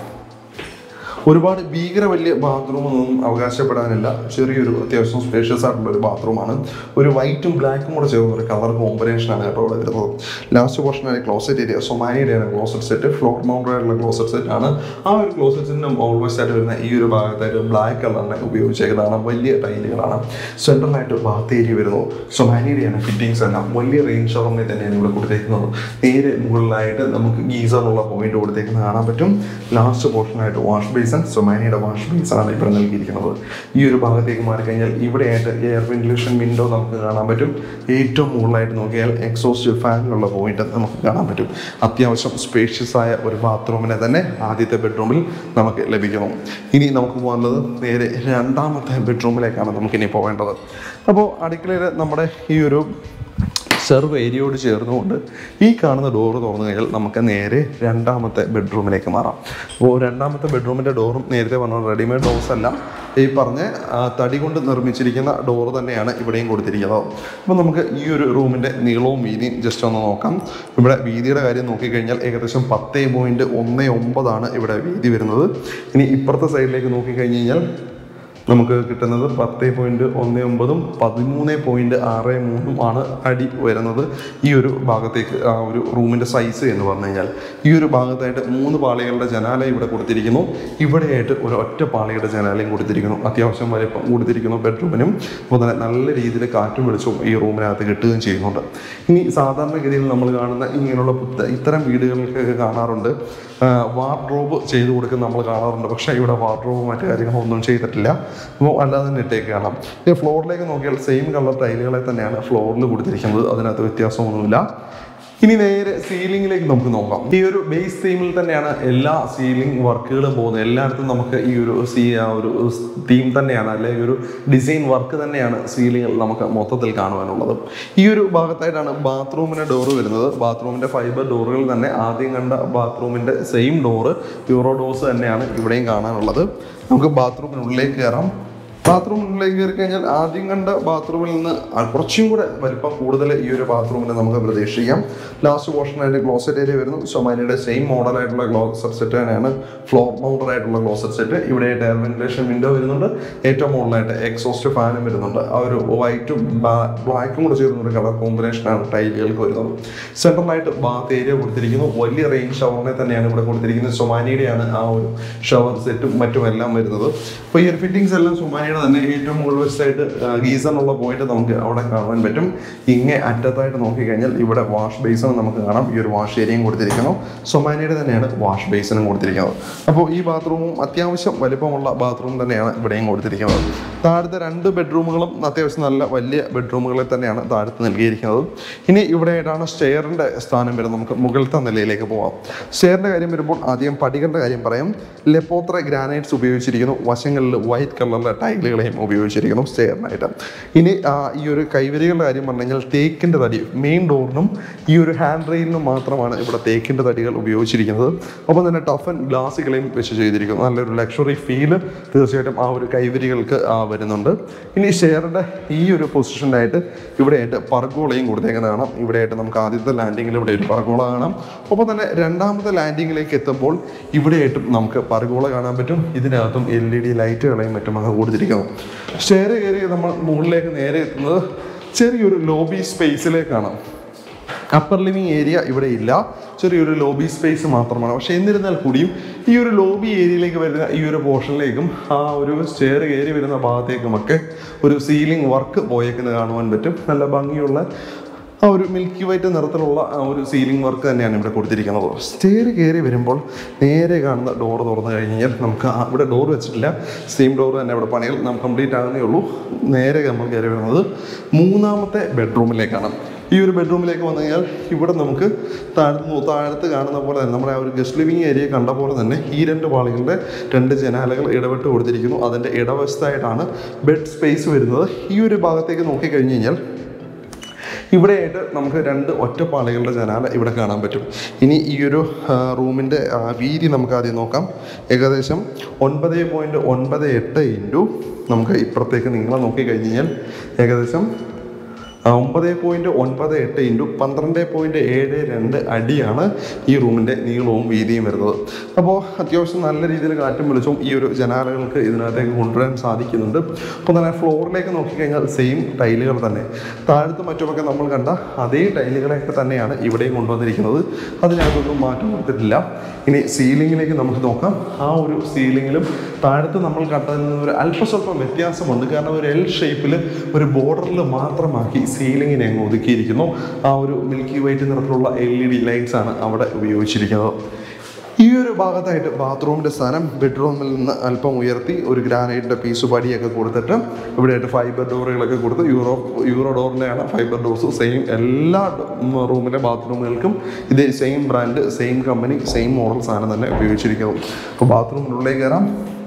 ഒരുപാട് ഭീകര വലിയ ബാത്റൂമൊന്നും അവകാശപ്പെടാനില്ല. ചെറിയൊരു അത്യാവശ്യം സ്പേഷ്യസ് ആയിട്ടുള്ള ഒരു ബാത്റൂമാണ്. ഒരു വൈറ്റും ബ്ലാക്കും കൂടെ ചേർന്ന ഒരു കളർ കോമ്പിനേഷനാണ് കേട്ടോ ഇവിടെ വരുന്നത്. ലാസ്റ്റ് പോർഷനായ ക്ലോസറ്റ് ഏരിയ സൊമാനിയുടെയാണ് ക്ലോസറ്റ് സെറ്റ്. ഫ്ലോർ മൗണ്ടഡ് ആയിട്ടുള്ള ക്ലോസറ്റ് സെറ്റ് ആണ്. ആ ഒരു ക്ലോസറ്റിൻ്റെ ഓൾവേസ് ആയിട്ട് വരുന്ന ഈ ഒരു ഭാഗത്തായിട്ട് ബ്ലാക്ക് കളറിനെ ഉപയോഗിച്ചേക്കുന്നതാണ്. വലിയ ടൈലുകളാണ്. സെൻട്രലായിട്ട് ബാത്ത് ഏരിയ വരുന്നു. സൊമാനിയുടെയാണ് ഫിറ്റിങ്സ് എല്ലാം. വലിയ റേഞ്ച് ഷവറിനെ തന്നെയാണ് ഇവിടെ കൊടുത്തേക്കുന്നത്. നേരെ മുകളിലായിട്ട് നമുക്ക് ഗീസറിനുള്ള പോയിന്റ് കൊടുത്തേക്കുന്നത് കാണാൻ പറ്റും. ലാസ്റ്റ് പോർഷനായിട്ട് വാഷ് ബേസ് സൊമാനിയുടെ വാഷ് ബേസാണ് ഇവിടെ നൽകിയിരിക്കുന്നത്. ഈ ഒരു ഭാഗത്തേക്ക് മാറിക്കഴിഞ്ഞാൽ ഇവിടെയായിട്ട് എയർ വെന്റിലേഷൻ വിൻഡോ നമുക്ക് കാണാൻ പറ്റും. ഏറ്റവും മുകളിലായിട്ട് നോക്കിയാൽ എക്സോസ്റ്റ് ഫാനിലുള്ള പോയിന്റ് നമുക്ക് കാണാൻ പറ്റും. അത്യാവശ്യം സ്പേഷ്യസ് ആയ ഒരു ബാത്റൂമിനെ തന്നെ ആദ്യത്തെ ബെഡ്റൂമിൽ നമുക്ക് ലഭിക്കുന്നു. ഇനി നമുക്ക് പോകാനുള്ളത് നേരെ രണ്ടാമത്തെ ബെഡ്റൂമിലേക്കാണ് നമുക്കിനി പോകേണ്ടത്. അപ്പോൾ അടുക്കളയിൽ നമ്മുടെ ഈ ഒരു സെർവ് ഏരിയയോട് ചേർന്നുകൊണ്ട് ഈ കാണുന്ന ഡോറ് തുറന്നു കഴിഞ്ഞാൽ നമുക്ക് നേരെ രണ്ടാമത്തെ ബെഡ്റൂമിലേക്ക് മാറാം. അപ്പോൾ രണ്ടാമത്തെ ബെഡ്റൂമിൻ്റെ ഡോറും നേരത്തെ പറഞ്ഞ റെഡിമെയ്ഡ് ഡോർസ് അല്ല, ഈ പറഞ്ഞ തടി കൊണ്ട് നിർമ്മിച്ചിരിക്കുന്ന ഡോറ് തന്നെയാണ് ഇവിടെയും കൊടുത്തിരിക്കുന്നത്. അപ്പോൾ നമുക്ക് ഈ ഒരു റൂമിൻ്റെ നീളവും വീതിയും ജസ്റ്റ് ഒന്ന് നോക്കാം. ഇവിടെ വീതിയുടെ കാര്യം നോക്കിക്കഴിഞ്ഞാൽ ഏകദേശം പത്ത് പോയിൻറ്റ് ഒന്ന് ഒമ്പതാണ് ഇവിടെ വീതി വരുന്നത്. ഇനി ഇപ്പുറത്തെ സൈഡിലേക്ക് നോക്കിക്കഴിഞ്ഞ് കഴിഞ്ഞാൽ നമുക്ക് കിട്ടുന്നത് പത്ത് പോയിൻറ്റ് ഒന്ന് ഒമ്പതും പതിമൂന്ന് പോയിൻറ്റ് ആറ് മൂന്നും ആണ് അടി വരുന്നത്. ഈ ഒരു ഭാഗത്തേക്ക് ആ ഒരു റൂമിൻ്റെ സൈസ് എന്ന് പറഞ്ഞു കഴിഞ്ഞാൽ ഈ ഒരു ഭാഗത്തായിട്ട് മൂന്ന് പാളികളുടെ ജനാല ഇവിടെ കൊടുത്തിരിക്കുന്നു. ഇവിടെയായിട്ട് ഒരു ഒറ്റ പാളിയുടെ ജനാലയും കൊടുത്തിരിക്കുന്നു. അത്യാവശ്യം വലിപ്പം കൊടുത്തിരിക്കുന്നു ബെഡ്റൂമിനും. അപ്പോൾ തന്നെ നല്ല രീതിയിൽ കാറ്റും വെളിച്ചവും ഈ റൂമിനകത്ത് കിട്ടുകയും ചെയ്യുന്നുണ്ട്. ഇനി സാധാരണഗതിയിൽ നമ്മൾ കാണുന്ന ഇങ്ങനെയുള്ള ഇത്തരം വീടുകളിലൊക്കെ കാണാറുണ്ട് വാർഡ്രോബ് ചെയ്ത് കൊടുക്കുന്ന നമ്മൾ കാണാറുണ്ട്. പക്ഷേ ഇവിടെ വാർഡ്രോബ് മറ്റു കാര്യങ്ങളൊന്നും ചെയ്തിട്ടില്ല. അപ്പോൾ അല്ലാതെ തന്നെ ഇട്ടേക്ക് കാണാം. ഈ ഫ്ലോറിലേക്ക് നോക്കിയാൽ സെയിം കളർ ടൈലുകളെ തന്നെയാണ് ഫ്ലോറിൽ കൊടുത്തിരിക്കുന്നത്. അതിനകത്ത് വ്യത്യാസമൊന്നുമില്ല. ഇനി നേരെ സീലിംഗിലേക്ക് നമുക്ക് നോക്കാം. ഈ ഒരു ബേസ് തീമിൽ തന്നെയാണ് എല്ലാ സീലിംഗ് വർക്കുകളും പോകുന്നത്. എല്ലായിടത്തും നമുക്ക് ഈ ഒരു സീ ആ ഒരു തീം തന്നെയാണ്, അല്ലെങ്കിൽ ഒരു ഡിസൈൻ വർക്ക് തന്നെയാണ് സീലിംഗിൽ നമുക്ക് മൊത്തത്തിൽ കാണുവാനുള്ളത്. ഈ ഒരു ഭാഗത്തായിട്ടാണ് ബാത്റൂമിൻ്റെ ഡോറ് വരുന്നത്. ബാത്റൂമിൻ്റെ ഫൈബർ ഡോറുകൾ തന്നെ ആദ്യം കണ്ട ബാത്റൂമിൻ്റെ സെയിം ഡോറ് യൂറോ ഡോസ് തന്നെയാണ് ഇവിടെയും കാണാനുള്ളത്. നമുക്ക് ബാത്റൂമിനുള്ളിലേക്ക് കയറാം. ബാത്റൂമിലേക്ക് കയറി കഴിഞ്ഞാൽ ആദ്യം കണ്ട ബാത്റൂമിൽ നിന്ന് കുറച്ചും കൂടെ വലിപ്പം കൂടുതൽ ഈ ഒരു ബാത്റൂമിന് നമുക്ക് പ്രതീക്ഷിക്കാം. ലാസ്റ്റ് പോർഷനായിട്ട് ക്ലോസറ്റ് ഏരിയ വരുന്നു. സൊമാനിയുടെ സെയിം മോഡലായിട്ടുള്ള ക്ലോസറ്റ് സെറ്റ് തന്നെയാണ്, ഫ്ലോർ മൗണ്ടഡ് ആയിട്ടുള്ള ക്ലോസറ്റ് സെറ്റ്. ഇവിടെ എയർ വെന്റിലേഷൻ വിൻഡോ വരുന്നുണ്ട്. ഏറ്റവും മുകളിലായിട്ട് എക്സോസ്റ്റ് ഫാനും വരുന്നുണ്ട്. ആ ഒരു വൈറ്റും ബ്ലാക്കും കൂടെ ചേർന്നൊരു കളർ കോമ്പിനേഷനാണ് ടൈലുകൾക്ക് വരുന്നത്. സെൻട്രലായിട്ട് ബാത്ത് ഏരിയ കൊടുത്തിരിക്കുന്നു. വലിയ റെയിൻ ഷവറിനെ തന്നെയാണ് ഇവിടെ കൊടുത്തിരിക്കുന്നത്. സൊമാനിയുടെയാണ് ആ ഒരു ഷവർ സെറ്റും മറ്റും എല്ലാം വരുന്നത്. അപ്പോൾ ഈ ഒരു ഫിറ്റിംഗ്സ് എല്ലാം സൊമാനിയുടെ തന്നെ ഏറ്റവും മുകളിൽ വെച്ചായിട്ട് ഗീസറിനുള്ള പോയിട്ട് നമുക്ക് അവിടെ കാണാൻ പറ്റും. ഇങ്ങേ അറ്റത്തായിട്ട് നോക്കിക്കഴിഞ്ഞാൽ ഇവിടെ വാഷ് ബേസിനും നമുക്ക് കാണാം. ഈ ഒരു വാഷ് ഏരിയയും കൊടുത്തിരിക്കുന്നു. സൊമാനിയുടെ തന്നെയാണ് വാഷ് ബേസിനും കൊടുത്തിരിക്കുന്നത്. അപ്പോൾ ഈ ബാത്റൂമും അത്യാവശ്യം വലിപ്പമുള്ള ബാത്റൂം തന്നെയാണ് ഇവിടെയും കൊടുത്തിരിക്കുന്നത്. താഴത്തെ രണ്ട് ബെഡ്റൂമുകളും അത്യാവശ്യം നല്ല വലിയ ബെഡ്റൂമുകളിൽ തന്നെയാണ് താഴത്ത് നൽകിയിരിക്കുന്നത്. ഇനി ഇവിടെയായിട്ടാണ് സ്റ്റെയറിൻ്റെ സ്ഥാനം വരുന്നത്. നമുക്ക് മുകളിലത്തെ നിലയിലേക്ക് പോകാം. സ്റ്റെയറിൻ്റെ കാര്യം വരുമ്പോൾ ആദ്യം പടികളുടെ കാര്യം പറയാം. ലെപ്പോത്ര ഗ്രാനൈറ്റ്സ് ഉപയോഗിച്ചിരിക്കുന്നു. വശങ്ങളിൽ വൈറ്റ് കളറിലെ ടൈലുകളെയും ഉപയോഗിച്ചിരിക്കുന്നു സ്റ്റെയറിനായിട്ട്. ഇനി ഈ ഒരു കൈവരികളുടെ കാര്യം പറഞ്ഞു കഴിഞ്ഞാൽ തേക്കിൻ്റെ തടി മെയിൻ ഡോറിനും ഈ ഒരു ഹാൻഡ് റെയിലിനും മാത്രമാണ് ഇവിടെ തേക്കിൻ്റെ തടികൾ ഉപയോഗിച്ചിരിക്കുന്നത്. ഒപ്പം തന്നെ ടഫൻ ഗ്ലാസുകളെയും വെച്ച് ചെയ്തിരിക്കുന്നു. നല്ലൊരു ലക്ഷറി ഫീല് തീർച്ചയായിട്ടും ആ ഒരു കൈവരികൾക്ക് വരുന്നുണ്ട്. ഇനി സ്റ്റെയറിൻ്റെ ഈ ഒരു പൊസിഷനായിട്ട് ഇവിടെയായിട്ട് പർഗോളയും കൊടുത്തേക്കുന്നത് കാണാം. ഇവിടെയായിട്ട് നമുക്ക് ആദ്യത്തെ ലാൻഡിങ്ങിൽ ഇവിടെ ഒരു പർഗോള കാണാം. ഒപ്പം തന്നെ രണ്ടാമത്തെ ലാൻഡിങ്ങിലേക്ക് എത്തുമ്പോൾ ഇവിടെയായിട്ടും നമുക്ക് പർഗോള കാണാൻ പറ്റും. ഇതിനകത്തും എൽ ഇ ഡി ലൈറ്റുകളെയും മറ്റും ഒക്കെ കൊടുത്തിരിക്കുന്നു. സ്റ്റെയർ കയറി നമ്മൾ മുകളിലേക്ക് നേരെ എത്തുന്നത് ചെറിയൊരു ലോബി സ്പേസിലേക്കാണ്. അപ്പർ ലിവിങ് ഏരിയ ഇവിടെ ഇല്ല, ചെറിയൊരു ലോബി സ്പേസ് മാത്രമാണ്. പക്ഷേ എന്നിരുന്നാൽ കൂടിയും ഈ ഒരു ലോബി ഏരിയയിലേക്ക് വരുന്ന ഈ ഒരു പോർഷനിലേക്കും ആ ഒരു സ്റ്റെയർ കയറി വരുന്ന ഭാഗത്തേക്കുമൊക്കെ ഒരു സീലിംഗ് വർക്ക് പോയേക്കുന്നത് കാണുവാൻ പറ്റും. നല്ല ഭംഗിയുള്ള ആ ഒരു മിൽക്കി വൈറ്റ് നിറത്തിലുള്ള ആ ഒരു സീലിംഗ് വർക്ക് തന്നെയാണ് ഇവിടെ കൊടുത്തിരിക്കുന്നത്. സ്റ്റെയർ കയറി വരുമ്പോൾ നേരെ കാണുന്ന ഡോർ തുറന്നു കഴിഞ്ഞാൽ നമുക്ക് ഇവിടെ ഡോർ വെച്ചിട്ടില്ല, സെയിം ഡോർ തന്നെ ഇവിടെ പണികൾ നമുക്ക് കംപ്ലീറ്റ് ആകുന്നേ ഉള്ളൂ. നേരെ നമ്മൾ കയറി വരുന്നത് മൂന്നാമത്തെ ബെഡ്റൂമിലേക്കാണ്. ഈ ഒരു ബെഡ്റൂമിലേക്ക് വന്നു കഴിഞ്ഞാൽ ഇവിടെ നമുക്ക് താഴ്ന്നു താഴത്ത് കാണുന്ന പോലെ തന്നെ നമ്മുടെ ആ ഒരു ഗസ്റ്റ് ലിവിങ് ഏരിയ കണ്ട പോലെ തന്നെ ഈ രണ്ട് പാളികളുടെ രണ്ട് ജനാലകൾ ഇടപെട്ട് കൊടുത്തിരിക്കുന്നു. അതിൻ്റെ ഇടവശത്തായിട്ടാണ് ബെഡ് സ്പേസ് വരുന്നത്. ഈ ഒരു ഭാഗത്തേക്ക് നോക്കിക്കഴിഞ്ഞ് കഴിഞ്ഞാൽ ഇവിടെയായിട്ട് നമുക്ക് രണ്ട് ഒറ്റപ്പാളികളുടെ ജനാല ഇവിടെ കാണാൻ പറ്റും. ഇനി ഈ ഒരു റൂമിൻ്റെ വീതി നമുക്ക് ആദ്യം നോക്കാം. ഏകദേശം ഒൻപത് പോയിൻറ്റ് ഒൻപത് എട്ട് ഇൻറ്റു നമുക്ക് ഇപ്പുറത്തേക്ക് നീളം നോക്കിക്കഴിഞ്ഞ് കഴിഞ്ഞാൽ ഏകദേശം ഒമ്പത് പോയിൻറ്റ് ഒൻപത് എട്ട് ഇൻറ്റു പന്ത്രണ്ട് പോയിൻറ്റ് ഏഴ് രണ്ട് അടിയാണ് ഈ റൂമിൻ്റെ നീളവും വീതിയും വരുന്നത്. അപ്പോൾ അത്യാവശ്യം നല്ല രീതിയിൽ കാറ്റും വെളിച്ചവും ഈ ഒരു ജനാലകൾക്ക് ഇതിനകത്തേക്ക് കൊണ്ടുവരാൻ സാധിക്കുന്നുണ്ട്. അപ്പോൾ തന്നെ ഫ്ലോറിലേക്ക് നോക്കിക്കഴിഞ്ഞാൽ സെയിം ടൈലുകൾ തന്നെ, താഴത്തും മറ്റുമൊക്കെ നമ്മൾ കണ്ട അതേ ടൈലുകളൊക്കെ തന്നെയാണ് ഇവിടെയും കൊണ്ടുവന്നിരിക്കുന്നത്. അതിനകത്തൊന്നും മാറ്റം കൊടുത്തിട്ടില്ല. ഇനി സീലിങ്ങിലേക്ക് നമുക്ക് നോക്കാം. ആ ഒരു സീലിങ്ങിലും താഴത്ത് നമ്മൾ കണ്ടതിൽ നിന്ന് ഒരു അല്പസ്വല്പം വ്യത്യാസമുണ്ട്. കാരണം ഒരു എൽ ഷേപ്പിൽ ഒരു ബോർഡറിൽ മാത്രമാക്കി സീലിങ്ങിനെ അങ്ങ് ഒതുക്കിയിരിക്കുന്നു. ആ ഒരു മിൽക്കി വൈറ്റ് നിറത്തിലുള്ള എൽ ഇ ഡി ലൈറ്റ്സ് ആണ് അവിടെ ഉപയോഗിച്ചിരിക്കുന്നത്. ഈ ഒരു ഭാഗത്തായിട്ട് ബാത്റൂമിൻ്റെ സ്ഥാനം ബെഡ്റൂമിൽ നിന്ന് അല്പം ഉയർത്തി ഒരു ഗ്രാനൈറ്റിൻ്റെ പീസ് പടിയൊക്കെ കൊടുത്തിട്ട് ഇവിടെയായിട്ട് ഫൈബർ ഡോറുകളൊക്കെ കൊടുത്ത് യൂറോ യൂറോ ഡോറിൻ്റെയാണ് ഫൈബർ ഡോർസ്. സെയിം എല്ലാ റൂമിലെ ബാത്റൂമുകൾക്കും ഇതേ same brand, same company, same model സാധനം തന്നെ ഉപയോഗിച്ചിരിക്കുന്നു. അപ്പോൾ ബാത്റൂമിനുള്ളിലേക്ക് കയറാം.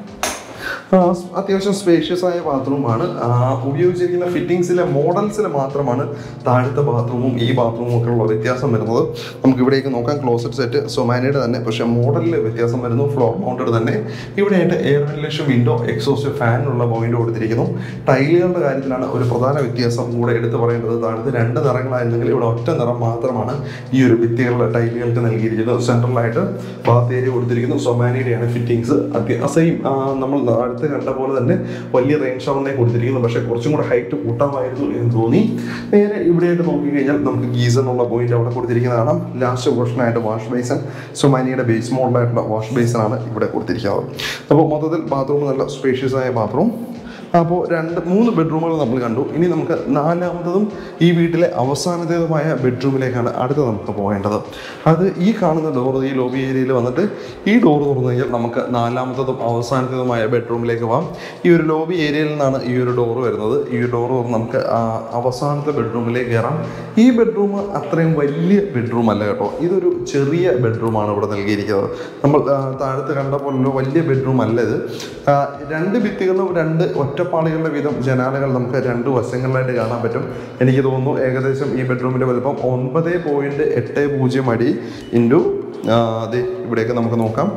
അത്യാവശ്യം സ്പേഷ്യസ് ആയ ബാത്റൂമാണ്. ഉപയോഗിച്ചിരിക്കുന്ന ഫിറ്റിങ്സിലെ മോഡൽസിൽ മാത്രമാണ് താഴത്തെ ബാത്റൂമും ഈ ബാത്റൂമും ഒക്കെ ഉള്ള വ്യത്യാസം വരുന്നത്. നമുക്ക് ഇവിടേക്ക് നോക്കാം. ക്ലോസറ്റ് സെറ്റ് സൊമാനിയുടെ തന്നെ, പക്ഷേ മോഡലിൽ വ്യത്യാസം വരുന്നു. ഫ്ലോർ മൗണ്ടഡ് തന്നെ. ഇവിടെയായിട്ട് എയർ വെന്റിലേഷൻ വിൻഡോ, എക്സോസ്റ്റ് ഫാനുള്ള പോയിന്റ് കൊടുത്തിരിക്കുന്നു. ടൈലുകളുടെ കാര്യത്തിലാണ് ഒരു പ്രധാന വ്യത്യാസം കൂടെ എടുത്തു പറയേണ്ടത്. താഴത്ത് രണ്ട് നിറങ്ങളായിരുന്നെങ്കിൽ ഇവിടെ ഒറ്റ നിറം മാത്രമാണ് ഈ ഒരു ഭിത്തികളുടെ ടൈലുകൾക്ക് നൽകിയിരിക്കുന്നത്. സെൻട്രലായിട്ട് ബാത്ത് ഏരിയ കൊടുത്തിരിക്കുന്നു. സൊമാനിയുടെയാണ് ഫിറ്റിങ്സ്. സെയിം നമ്മൾ അടുത്ത് കണ്ട പോലെ തന്നെ വലിയ റെയിൻ ഷവറിനെ കൊടുത്തിരിക്കുന്നു. പക്ഷേ കുറച്ചും കൂടെ ഹൈറ്റ് കൂട്ടാമായിരുന്നു എന്ന് തോന്നി. നേരെ ഇവിടെയായിട്ട് നോക്കിക്കഴിഞ്ഞാൽ നമുക്ക് ഗീസറിനുള്ള പോയിന്റ് അവിടെ കൊടുത്തിരിക്കുന്നതാണ്. ലാസ്റ്റ് പോർഷനായിട്ട് വാഷ് ബേസൺ, സൊമാനിയുടെ ബേസ് മോഡലായിട്ടുള്ള വാഷ് ബേസനാണ് ഇവിടെ കൊടുത്തിരിക്കുന്നത്. അപ്പോൾ മൊത്തത്തിൽ ബാത്റൂം നല്ല സ്പേഷ്യസ് ആയ ബാത്റൂം. അപ്പോൾ രണ്ട് മൂന്ന് ബെഡ്റൂമുകൾ നമ്മൾ കണ്ടു. ഇനി നമുക്ക് നാലാമത്തതും ഈ വീട്ടിലെ അവസാനത്തേതുമായ ബെഡ്റൂമിലേക്കാണ് അടുത്ത് നമുക്ക് പോകേണ്ടത്. അത് ഈ കാണുന്ന ഡോർ, ഈ ലോബി ഏരിയയിൽ വന്നിട്ട് ഈ ഡോർ തുറന്നു കഴിഞ്ഞാൽ നമുക്ക് നാലാമത്തതും അവസാനത്തേതുമായ ബെഡ്റൂമിലേക്ക് പോകാം. ഈ ഒരു ലോബി ഏരിയയിൽ നിന്നാണ് ഈ ഒരു ഡോർ വരുന്നത്. ഈ ഡോർ തുറന്ന് നമുക്ക് അവസാനത്തെ ബെഡ്റൂമിലേക്ക് കയറാം. ഈ ബെഡ്റൂം അത്രയും വലിയ ബെഡ്റൂം അല്ല കേട്ടോ. ഇതൊരു ചെറിയ ബെഡ്റൂമാണ് ഇവിടെ നൽകിയിരിക്കുന്നത്. നമ്മൾ താഴത്ത് കണ്ട പോലുള്ള വലിയ ബെഡ്റൂം അല്ല ഇത്. രണ്ട് ഭിത്തികളും രണ്ട് ഒറ്റപ്പാളികളുടെ വീതം ജനാലകൾ നമുക്ക് രണ്ട് വശങ്ങളിലായിട്ട് കാണാൻ പറ്റും. എനിക്ക് തോന്നുന്നു ഏകദേശം ഈ ബെഡ്റൂമിൻ്റെ വലുപ്പം ഒൻപത് പോയിൻറ്റ് എട്ട് പൂജ്യം അടി ഇൻറ്റു അതെ ഇവിടെയൊക്കെ നമുക്ക് നോക്കാം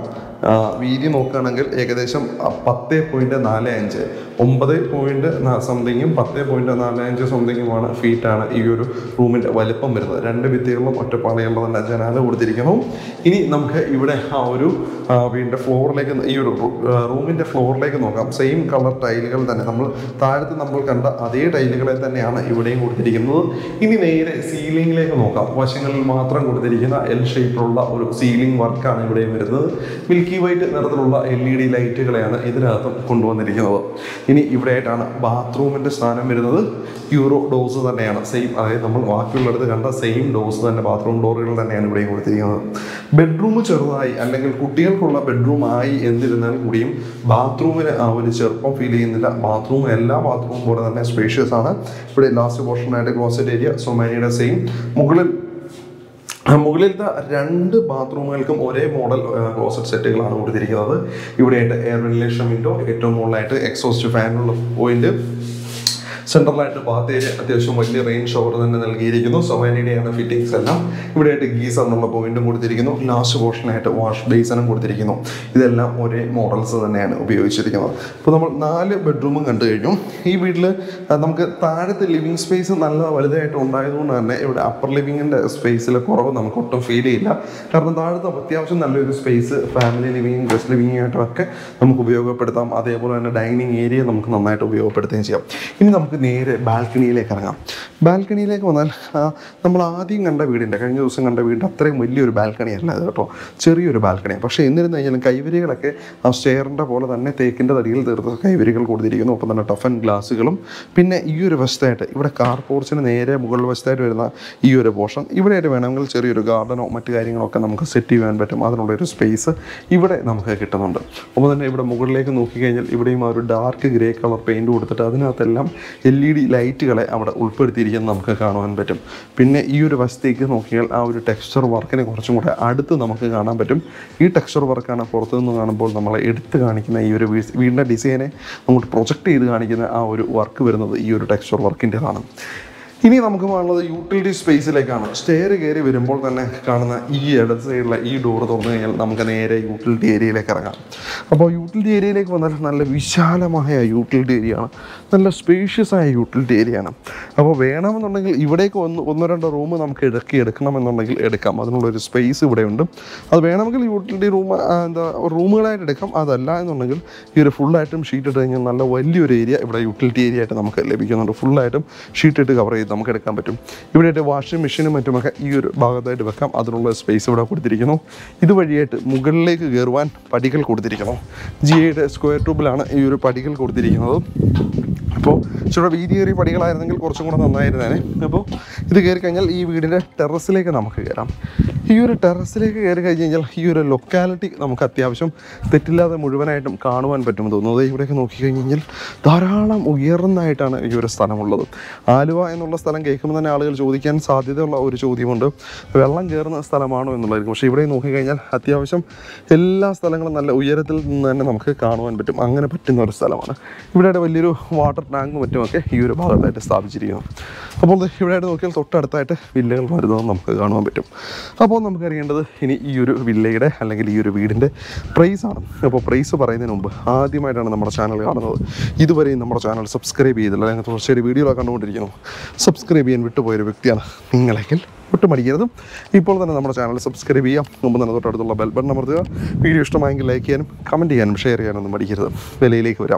വീതി നോക്കുകയാണെങ്കിൽ ഏകദേശം പത്ത് പോയിൻറ്റ് നാല് അഞ്ച് ഒമ്പത് പോയിൻറ്റ് സംതിങ്ങും പത്ത് പോയിൻറ്റ് നാല് അഞ്ച് സംതിങ്ങുമാണ് ഫീറ്റാണ് ഈ ഒരു റൂമിൻ്റെ വലിപ്പം വരുന്നത്. രണ്ട് ഭിത്തികളും ഒറ്റപ്പാളിയുള്ള തന്നെ ജനാല കൊടുത്തിരിക്കുന്നു. ഇനി നമുക്ക് ഇവിടെ ആ ഒരു വീടിൻ്റെ ഫ്ലോറിലേക്ക് ഈ ഒരു റൂമിൻ്റെ ഫ്ലോറിലേക്ക് നോക്കാം. സെയിം കളർ ടൈലുകൾ തന്നെ, നമ്മൾ താഴത്ത് നമ്മൾ കണ്ട അതേ ടൈലുകളെ തന്നെയാണ് ഇവിടെയും കൊടുത്തിരിക്കുന്നത്. ഇനി നേരെ സീലിംഗിലേക്ക് നോക്കാം. വശങ്ങളിൽ മാത്രം കൊടുത്തിരിക്കുന്ന എൽ ഷേപ്പിലുള്ള ഒരു സീലിംഗ് വർക്കാണ് ഇവിടെയും വരുന്നത്. മിൽക്കി വൈറ്റ് നിറത്തിലുള്ള എൽ ഇ ഡി ലൈറ്റുകളെയാണ് ഇതിനകത്തും കൊണ്ടുവന്നിരിക്കുന്നത്. ഇനി ഇവിടെയായിട്ടാണ് ബാത്റൂമിൻ്റെ സ്ഥാനം വരുന്നത്. യൂറോ ഡോസ് തന്നെയാണ് സെയിം, അതായത് നമ്മൾ ബാക്കിയുള്ളിടത്ത് കണ്ട സെയിം ഡോസ് തന്നെ ബാത്റൂം ഡോറുകൾ തന്നെയാണ് ഇവിടെയും കൊടുത്തിരിക്കുന്നത്. ബെഡ്റൂം ചെറുതായി അല്ലെങ്കിൽ കുട്ടികൾക്കുള്ള ബെഡ്റൂം ആയി എന്നിരുന്നാൽ കൂടിയും ബാത്റൂമിന് ആ ഒരു ചെറുപ്പം ഫീൽ ചെയ്യുന്നില്ല. ബാത്റൂം എല്ലാ ബാത്റൂം പോലെ തന്നെ സ്പേഷ്യസ് ആണ്. ഇവിടെ ലാസ്റ്റ് പോർഷനായിട്ട് ക്ലോസറ്റ് ഏരിയ സൊമാനിയുടെ സെയിം. മുകളിൽ മുകളിലത്തെ രണ്ട് ബാത്റൂമുകൾക്കും ഒരേ മോഡൽ ക്ലോസറ്റ് സെറ്റുകളാണ് കൊടുത്തിരിക്കുന്നത്. ഇവിടെയായിട്ട് എയർ വെന്റിലേഷൻ വിൻഡോ, ഏറ്റവും മുകളിലായിട്ട് എക്സോസ്റ്റ് ഫാനുള്ള പോയിന്റ്, സെൻട്രലായിട്ട് ബാത്ത് ഏരിയ അത്യാവശ്യം വലിയ റെയിൻ ഷവർ തന്നെ നൽകിയിരിക്കുന്നു. സൊമാനിയുടെയാണ് ഫിറ്റിംഗ്സ് എല്ലാം. ഇവിടെയായിട്ട് ഗീസർ എന്നുള്ള പോയിന്റും കൊടുത്തിരിക്കുന്നു. ലാസ്റ്റ് പോർഷനായിട്ട് വാഷ് ബേസിനും കൊടുത്തിരിക്കുന്നു. ഇതെല്ലാം ഒരേ മോഡൽസ് തന്നെയാണ് ഉപയോഗിച്ചിരിക്കുന്നത്. ഇപ്പോൾ നമ്മൾ നാല് ബെഡ്റൂമും കണ്ടു കഴിഞ്ഞു. ഈ വീട്ടിൽ നമുക്ക് താഴത്തെ ലിവിങ് സ്പേസ് നല്ല വലുതായിട്ട് ഉണ്ടായതുകൊണ്ട് തന്നെ ഇവിടെ അപ്പർ ലിവിങ്ങിൻ്റെ സ്പേസിലെ കുറവ് നമുക്ക് ഒട്ടും ഫീൽ ചെയ്യില്ല. കാരണം താഴത്തെ അത്യാവശ്യം നല്ലൊരു സ്പേസ് ഫാമിലി ലിവിങ്ങും ഗസ്റ്റ് ലിവിങ്ങും ആയിട്ടുമൊക്കെ നമുക്ക് ഉപയോഗപ്പെടുത്താം. അതേപോലെ തന്നെ ഡൈനിങ് ഏരിയ നമുക്ക് നന്നായിട്ട് ഉപയോഗപ്പെടുത്തുകയും ചെയ്യാം. ഇനി നമുക്ക് നേരെ ബാൽക്കണിയിലേക്ക് ഇറങ്ങാം. ബാൽക്കണിയിലേക്ക് വന്നാൽ നമ്മൾ ആദ്യം കണ്ട വീടിൻ്റെ കഴിഞ്ഞ ദിവസം കണ്ട വീടിൻ്റെ അത്രയും വലിയൊരു ബാൽക്കണി അല്ല അത് കേട്ടോ, ചെറിയൊരു ബാൽക്കണിയാണ്. പക്ഷേ എന്നിരുന്നു കഴിഞ്ഞാലും കൈവരികളൊക്കെ ആ സ്റ്റെയറിൻ്റെ പോലെ തന്നെ തേക്കിൻ്റെ തടിയിൽ തീർത്ത കൈവരികൾ കൊടുത്തിരിക്കുന്നു. ഒപ്പം തന്നെ ടഫൻ ഗ്ലാസുകളും. പിന്നെ ഈ ഒരു വശത്തായിട്ട് ഇവിടെ കാർ പോർച്ചിന് നേരെ മുകളിൽ വശത്തായിട്ട് വരുന്ന ഈ ഒരു പോർഷൻ, ഇവിടെയായിട്ട് വേണമെങ്കിൽ ചെറിയൊരു ഗാർഡനോ മറ്റു കാര്യങ്ങളൊക്കെ നമുക്ക് സെറ്റ് ചെയ്യാൻ പറ്റും. അതിനുള്ളൊരു സ്പേസ് ഇവിടെ നമുക്ക് കിട്ടുന്നുണ്ട്. ഒപ്പം തന്നെ ഇവിടെ മുകളിലേക്ക് നോക്കിക്കഴിഞ്ഞാൽ ഇവിടെയും ആ ഒരു ഡാർക്ക് ഗ്രേ കളർ പെയിൻറ്റ് കൊടുത്തിട്ട് അതിനകത്തെല്ലാം എൽ ഇ ഡി ലൈറ്റുകളെ അവിടെ ഉൾപ്പെടുത്തിയിരിക്കുന്നത് നമുക്ക് കാണുവാൻ പറ്റും. പിന്നെ ഈ ഒരു വശത്തേക്ക് നോക്കിയാൽ ആ ഒരു ടെക്സ്ചർ വർക്കിനെ കുറച്ചും കൂടെ അടുത്ത് നമുക്ക് കാണാൻ പറ്റും. ഈ ടെക്സ്ചർ വർക്കാണ് പുറത്തു നിന്ന് കാണുമ്പോൾ നമ്മളെ എടുത്ത് കാണിക്കുന്ന ഈ ഒരു വീടിൻ്റെ ഡിസൈനെ അങ്ങോട്ട് പ്രൊജക്റ്റ് ചെയ്ത് കാണിക്കുന്ന ആ ഒരു വർക്ക് വരുന്നത് ഈ ഒരു ടെക്സ്ചർ വർക്കിൻ്റെതാണ്. ഇനി നമുക്ക് കാണുന്നത് യൂട്ടിലിറ്റി സ്പേസിലേക്കാണ്. സ്റ്റെയർ കയറി വരുമ്പോൾ തന്നെ കാണുന്ന ഈ ഇടത് സൈഡിലെ ഈ ഡോർ തുറന്നു കഴിഞ്ഞാൽ നമുക്ക് നേരെ യൂട്ടിലിറ്റി ഏരിയയിലേക്ക് ഇറങ്ങാം. അപ്പോൾ യൂട്ടിലിറ്റി ഏരിയയിലേക്ക് വന്നാൽ നല്ല വിശാലമായ യൂട്ടിലിറ്റി ഏരിയ ആണ്, നല്ല സ്പേഷ്യസ് ആയ യൂട്ടിലിറ്റി ഏരിയ ആണ്. അപ്പോൾ വേണമെന്നുണ്ടെങ്കിൽ ഇവിടേക്ക് ഒന്ന് ഒന്നോ രണ്ടോ റൂം നമുക്ക് ഇടയ്ക്ക് എടുക്കണമെന്നുണ്ടെങ്കിൽ എടുക്കാം. അതിനുള്ളൊരു സ്പേസ് ഇവിടെയുണ്ട്. അത് വേണമെങ്കിൽ യൂട്ടിലിറ്റി റൂം എന്താ റൂമുകളായിട്ട് എടുക്കാം. അതല്ല എന്നുണ്ടെങ്കിൽ ഈ ഒരു ഫുള്ളായിട്ടും ഷീറ്റ് ഇട്ട് കഴിഞ്ഞാൽ നല്ല വലിയൊരു ഏരിയ ഇവിടെ യൂട്ടിലിറ്റി ഏരിയ ആയിട്ട് നമുക്ക് ലഭിക്കുന്നുണ്ട്. ഫുള്ളായിട്ടും ഷീറ്റ് ഇട്ട് കവർ ചെയ്ത് നമുക്ക് എടുക്കാൻ പറ്റും. ഇവിടെയായിട്ട് വാഷിംഗ് മെഷീനും മറ്റുമൊക്കെ ഈ ഒരു ഭാഗത്തായിട്ട് വെക്കാം. അതിനുള്ള സ്പേസ് ഇവിടെ കൊടുത്തിരിക്കുന്നു. ഇതുവഴിയായിട്ട് മുകളിലേക്ക് കയറുവാൻ പടികൾ കൊടുത്തിരിക്കുന്നു. ജി ഐയുടെ സ്ക്വയർ ട്യൂബിലാണ് ഈ ഒരു പടികൾ കൊടുത്തിരിക്കുന്നത്. അപ്പോൾ ഇച്ചിരി വീതിയേറിയ പടികളായിരുന്നെങ്കിൽ കുറച്ചും കൂടെ നന്നായിരുന്നേനെ. അപ്പോൾ ഇത് കയറി കഴിഞ്ഞാൽ ഈ വീടിൻ്റെ ടെറസിലേക്ക് നമുക്ക് കയറാം. ഈ ഒരു ടെറസിലേക്ക് കയറി കഴിഞ്ഞ് കഴിഞ്ഞാൽ ഈ ഒരു ലൊക്കാലിറ്റി നമുക്ക് അത്യാവശ്യം തെറ്റില്ലാതെ മുഴുവനായിട്ടും കാണുവാൻ പറ്റുമെന്ന് തോന്നുന്നത്. ഇവിടെയൊക്കെ നോക്കിക്കഴിഞ്ഞ് കഴിഞ്ഞാൽ ധാരാളം ഉയർന്നതായിട്ടാണ് ഈ ഒരു സ്ഥലമുള്ളത്. ആലുവ എന്നുള്ള സ്ഥലം കേൾക്കുമ്പോൾ തന്നെ ആളുകൾ ചോദിക്കാൻ സാധ്യതയുള്ള ഒരു ചോദ്യമുണ്ട്, വെള്ളം കയറുന്ന സ്ഥലമാണോ എന്നുള്ളതായിരിക്കും. പക്ഷേ ഇവിടെ നോക്കിക്കഴിഞ്ഞാൽ അത്യാവശ്യം എല്ലാ സ്ഥലങ്ങളും നല്ല ഉയരത്തിൽ നിന്ന് തന്നെ നമുക്ക് കാണുവാൻ പറ്റും. അങ്ങനെ പറ്റുന്ന ഒരു സ്ഥലമാണ്. ഇവിടെ വലിയൊരു വാട്ടർ ടാങ്കും മറ്റുമൊക്കെ ഈ ഒരു ഭാഗത്തായിട്ട് സ്ഥാപിച്ചിരിക്കുന്നു. അപ്പോൾ ഇവിടെയായിട്ട് നോക്കിയാൽ തൊട്ടടുത്തായിട്ട് വില്ലകൾ വരുന്നത് നമുക്ക് കാണുവാൻ പറ്റും. അപ്പോൾ നമുക്കറിയേണ്ടത് ഇനി ഈ ഒരു വില്ലയുടെ അല്ലെങ്കിൽ ഈ ഒരു വീടിൻ്റെ പ്രൈസാണ്. അപ്പോൾ പ്രൈസ് പറയുന്നതിന് മുമ്പ് ആദ്യമായിട്ടാണ് നമ്മുടെ ചാനൽ കാണുന്നത്, ഇതുവരെയും നമ്മുടെ ചാനൽ സബ്സ്ക്രൈബ് ചെയ്തില്ല, അല്ലെങ്കിൽ തീർച്ചയായിട്ടും വീഡിയോ കണ്ടുകൊണ്ടിരിക്കുന്നു, സബ്സ്ക്രൈബ് ചെയ്യാൻ വിട്ടുപോയൊരു വ്യക്തിയാണ് നിങ്ങളെങ്കിൽ ഒട്ടും മടിക്കരുതും ഇപ്പോൾ തന്നെ നമ്മുടെ ചാനൽ സബ്സ്ക്രൈബ് ചെയ്യാം. മുമ്പ് തന്നെ തൊട്ടടുത്തുള്ള ബെൽ ബട്ടൺ അമർത്തുക. വീഡിയോ ഇഷ്ടമായെങ്കിൽ ലൈക്ക് ചെയ്യാനും കമൻറ്റ് ചെയ്യാനും ഷെയർ ചെയ്യാനൊന്നും മടിക്കരുത്. വിലയിലേക്ക് വരാം.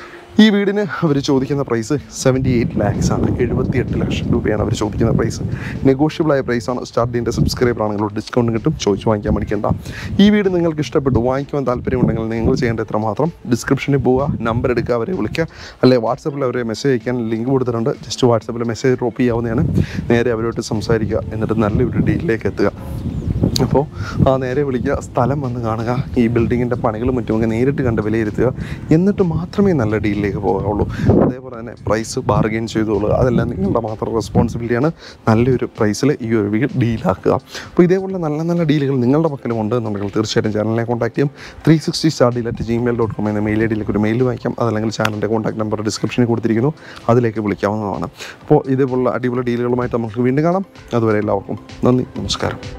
ഈ വീടിന് അവർ ചോദിക്കുന്ന പ്രൈസ് സെവൻറ്റി എയ്റ്റ് ലാക്സ് ആണ്. എഴുപത്തി എട്ട് ലക്ഷം രൂപയാണ് അവർ ചോദിക്കുന്ന പ്രൈസ്. നെഗോഷ്യബിളായ പ്രൈസാണ്. സ്റ്റാർട്ടിൻ്റെ സബ്സ്ക്രൈബർ ആണെങ്കിലും ഡിസ്കൗണ്ട് കിട്ടും. ചോദിച്ച് വാങ്ങിക്കാൻ മടിക്കേണ്ട. ഈ വീട് നിങ്ങൾക്ക് ഇഷ്ടപ്പെട്ടു, വാങ്ങിക്കുവാൻ താല്പര്യമുണ്ടെങ്കിൽ നിങ്ങൾ ചെയ്യേണ്ട എത്ര മാത്രം ഡിസ്ക്രിപ്ഷനിൽ പോവുക, നമ്പർ എടുക്കുക, അവരെ വിളിക്കുക, അല്ലെങ്കിൽ വാട്സപ്പിൽ അവരെ മെസ്സേജ് അയക്കാൻ ലിങ്ക് കൊടുത്തിട്ടുണ്ട്. ജസ്റ്റ് വാട്സപ്പിൽ മെസ്സേജ് ഡ്രോപ്പ് ചെയ്യാവുന്നതാണ്. നേരെ അവരോട്ട് സംസാരിക്കുക, എന്നിട്ട് നല്ലൊരു ഡീലിലേക്ക് എത്തുക. അപ്പോൾ ആ നേരെ വിളിക്കുക, സ്ഥലം വന്ന് കാണുക, ഈ ബിൽഡിങ്ങിൻ്റെ പണികളും മറ്റുമൊക്കെ നേരിട്ട് കണ്ട് വിലയിരുത്തുക. എന്നിട്ട് മാത്രമേ നല്ല ഡീലിലേക്ക് പോകാവുള്ളൂ. അതേപോലെ തന്നെ പ്രൈസ് ബാർഗെയിൻ ചെയ്തോളുക. അതെല്ലാം നിങ്ങളുടെ മാത്രം റെസ്പോൺസിബിലിറ്റിയാണ്. നല്ലൊരു പ്രൈസിൽ ഈ ഒരു വീട് ഡീലാക്കുക. അപ്പോൾ ഇതേപോലെ നല്ല നല്ല ഡീലുകൾ നിങ്ങളുടെ പക്കലും ഉണ്ട് എന്നുണ്ടെങ്കിൽ തീർച്ചയായിട്ടും ചാനലിനെ കോൺടാക്ട് ചെയ്യും. Three sixty star deal at Gmail dot com എന്ന മെയിൽ ഐ ഡിയിലേക്ക് ഒരു മെയിൽ വായിക്കാം. അതല്ലെങ്കിൽ ചാനലിൻ്റെ കോൺടാക്ട് നമ്പർ ഡിസ്ക്രിപ്ഷനിൽ കൊടുത്തിരിക്കുന്നു, അതിലേക്ക് വിളിക്കാവുന്നതാണ്. അപ്പോൾ ഇതേപോലുള്ള അടിപൊളി ഡീലുകളുമായിട്ട് നമുക്ക് വീണ്ടും കാണാം. അതുവരെ എല്ലാവർക്കും നന്ദി, നമസ്കാരം.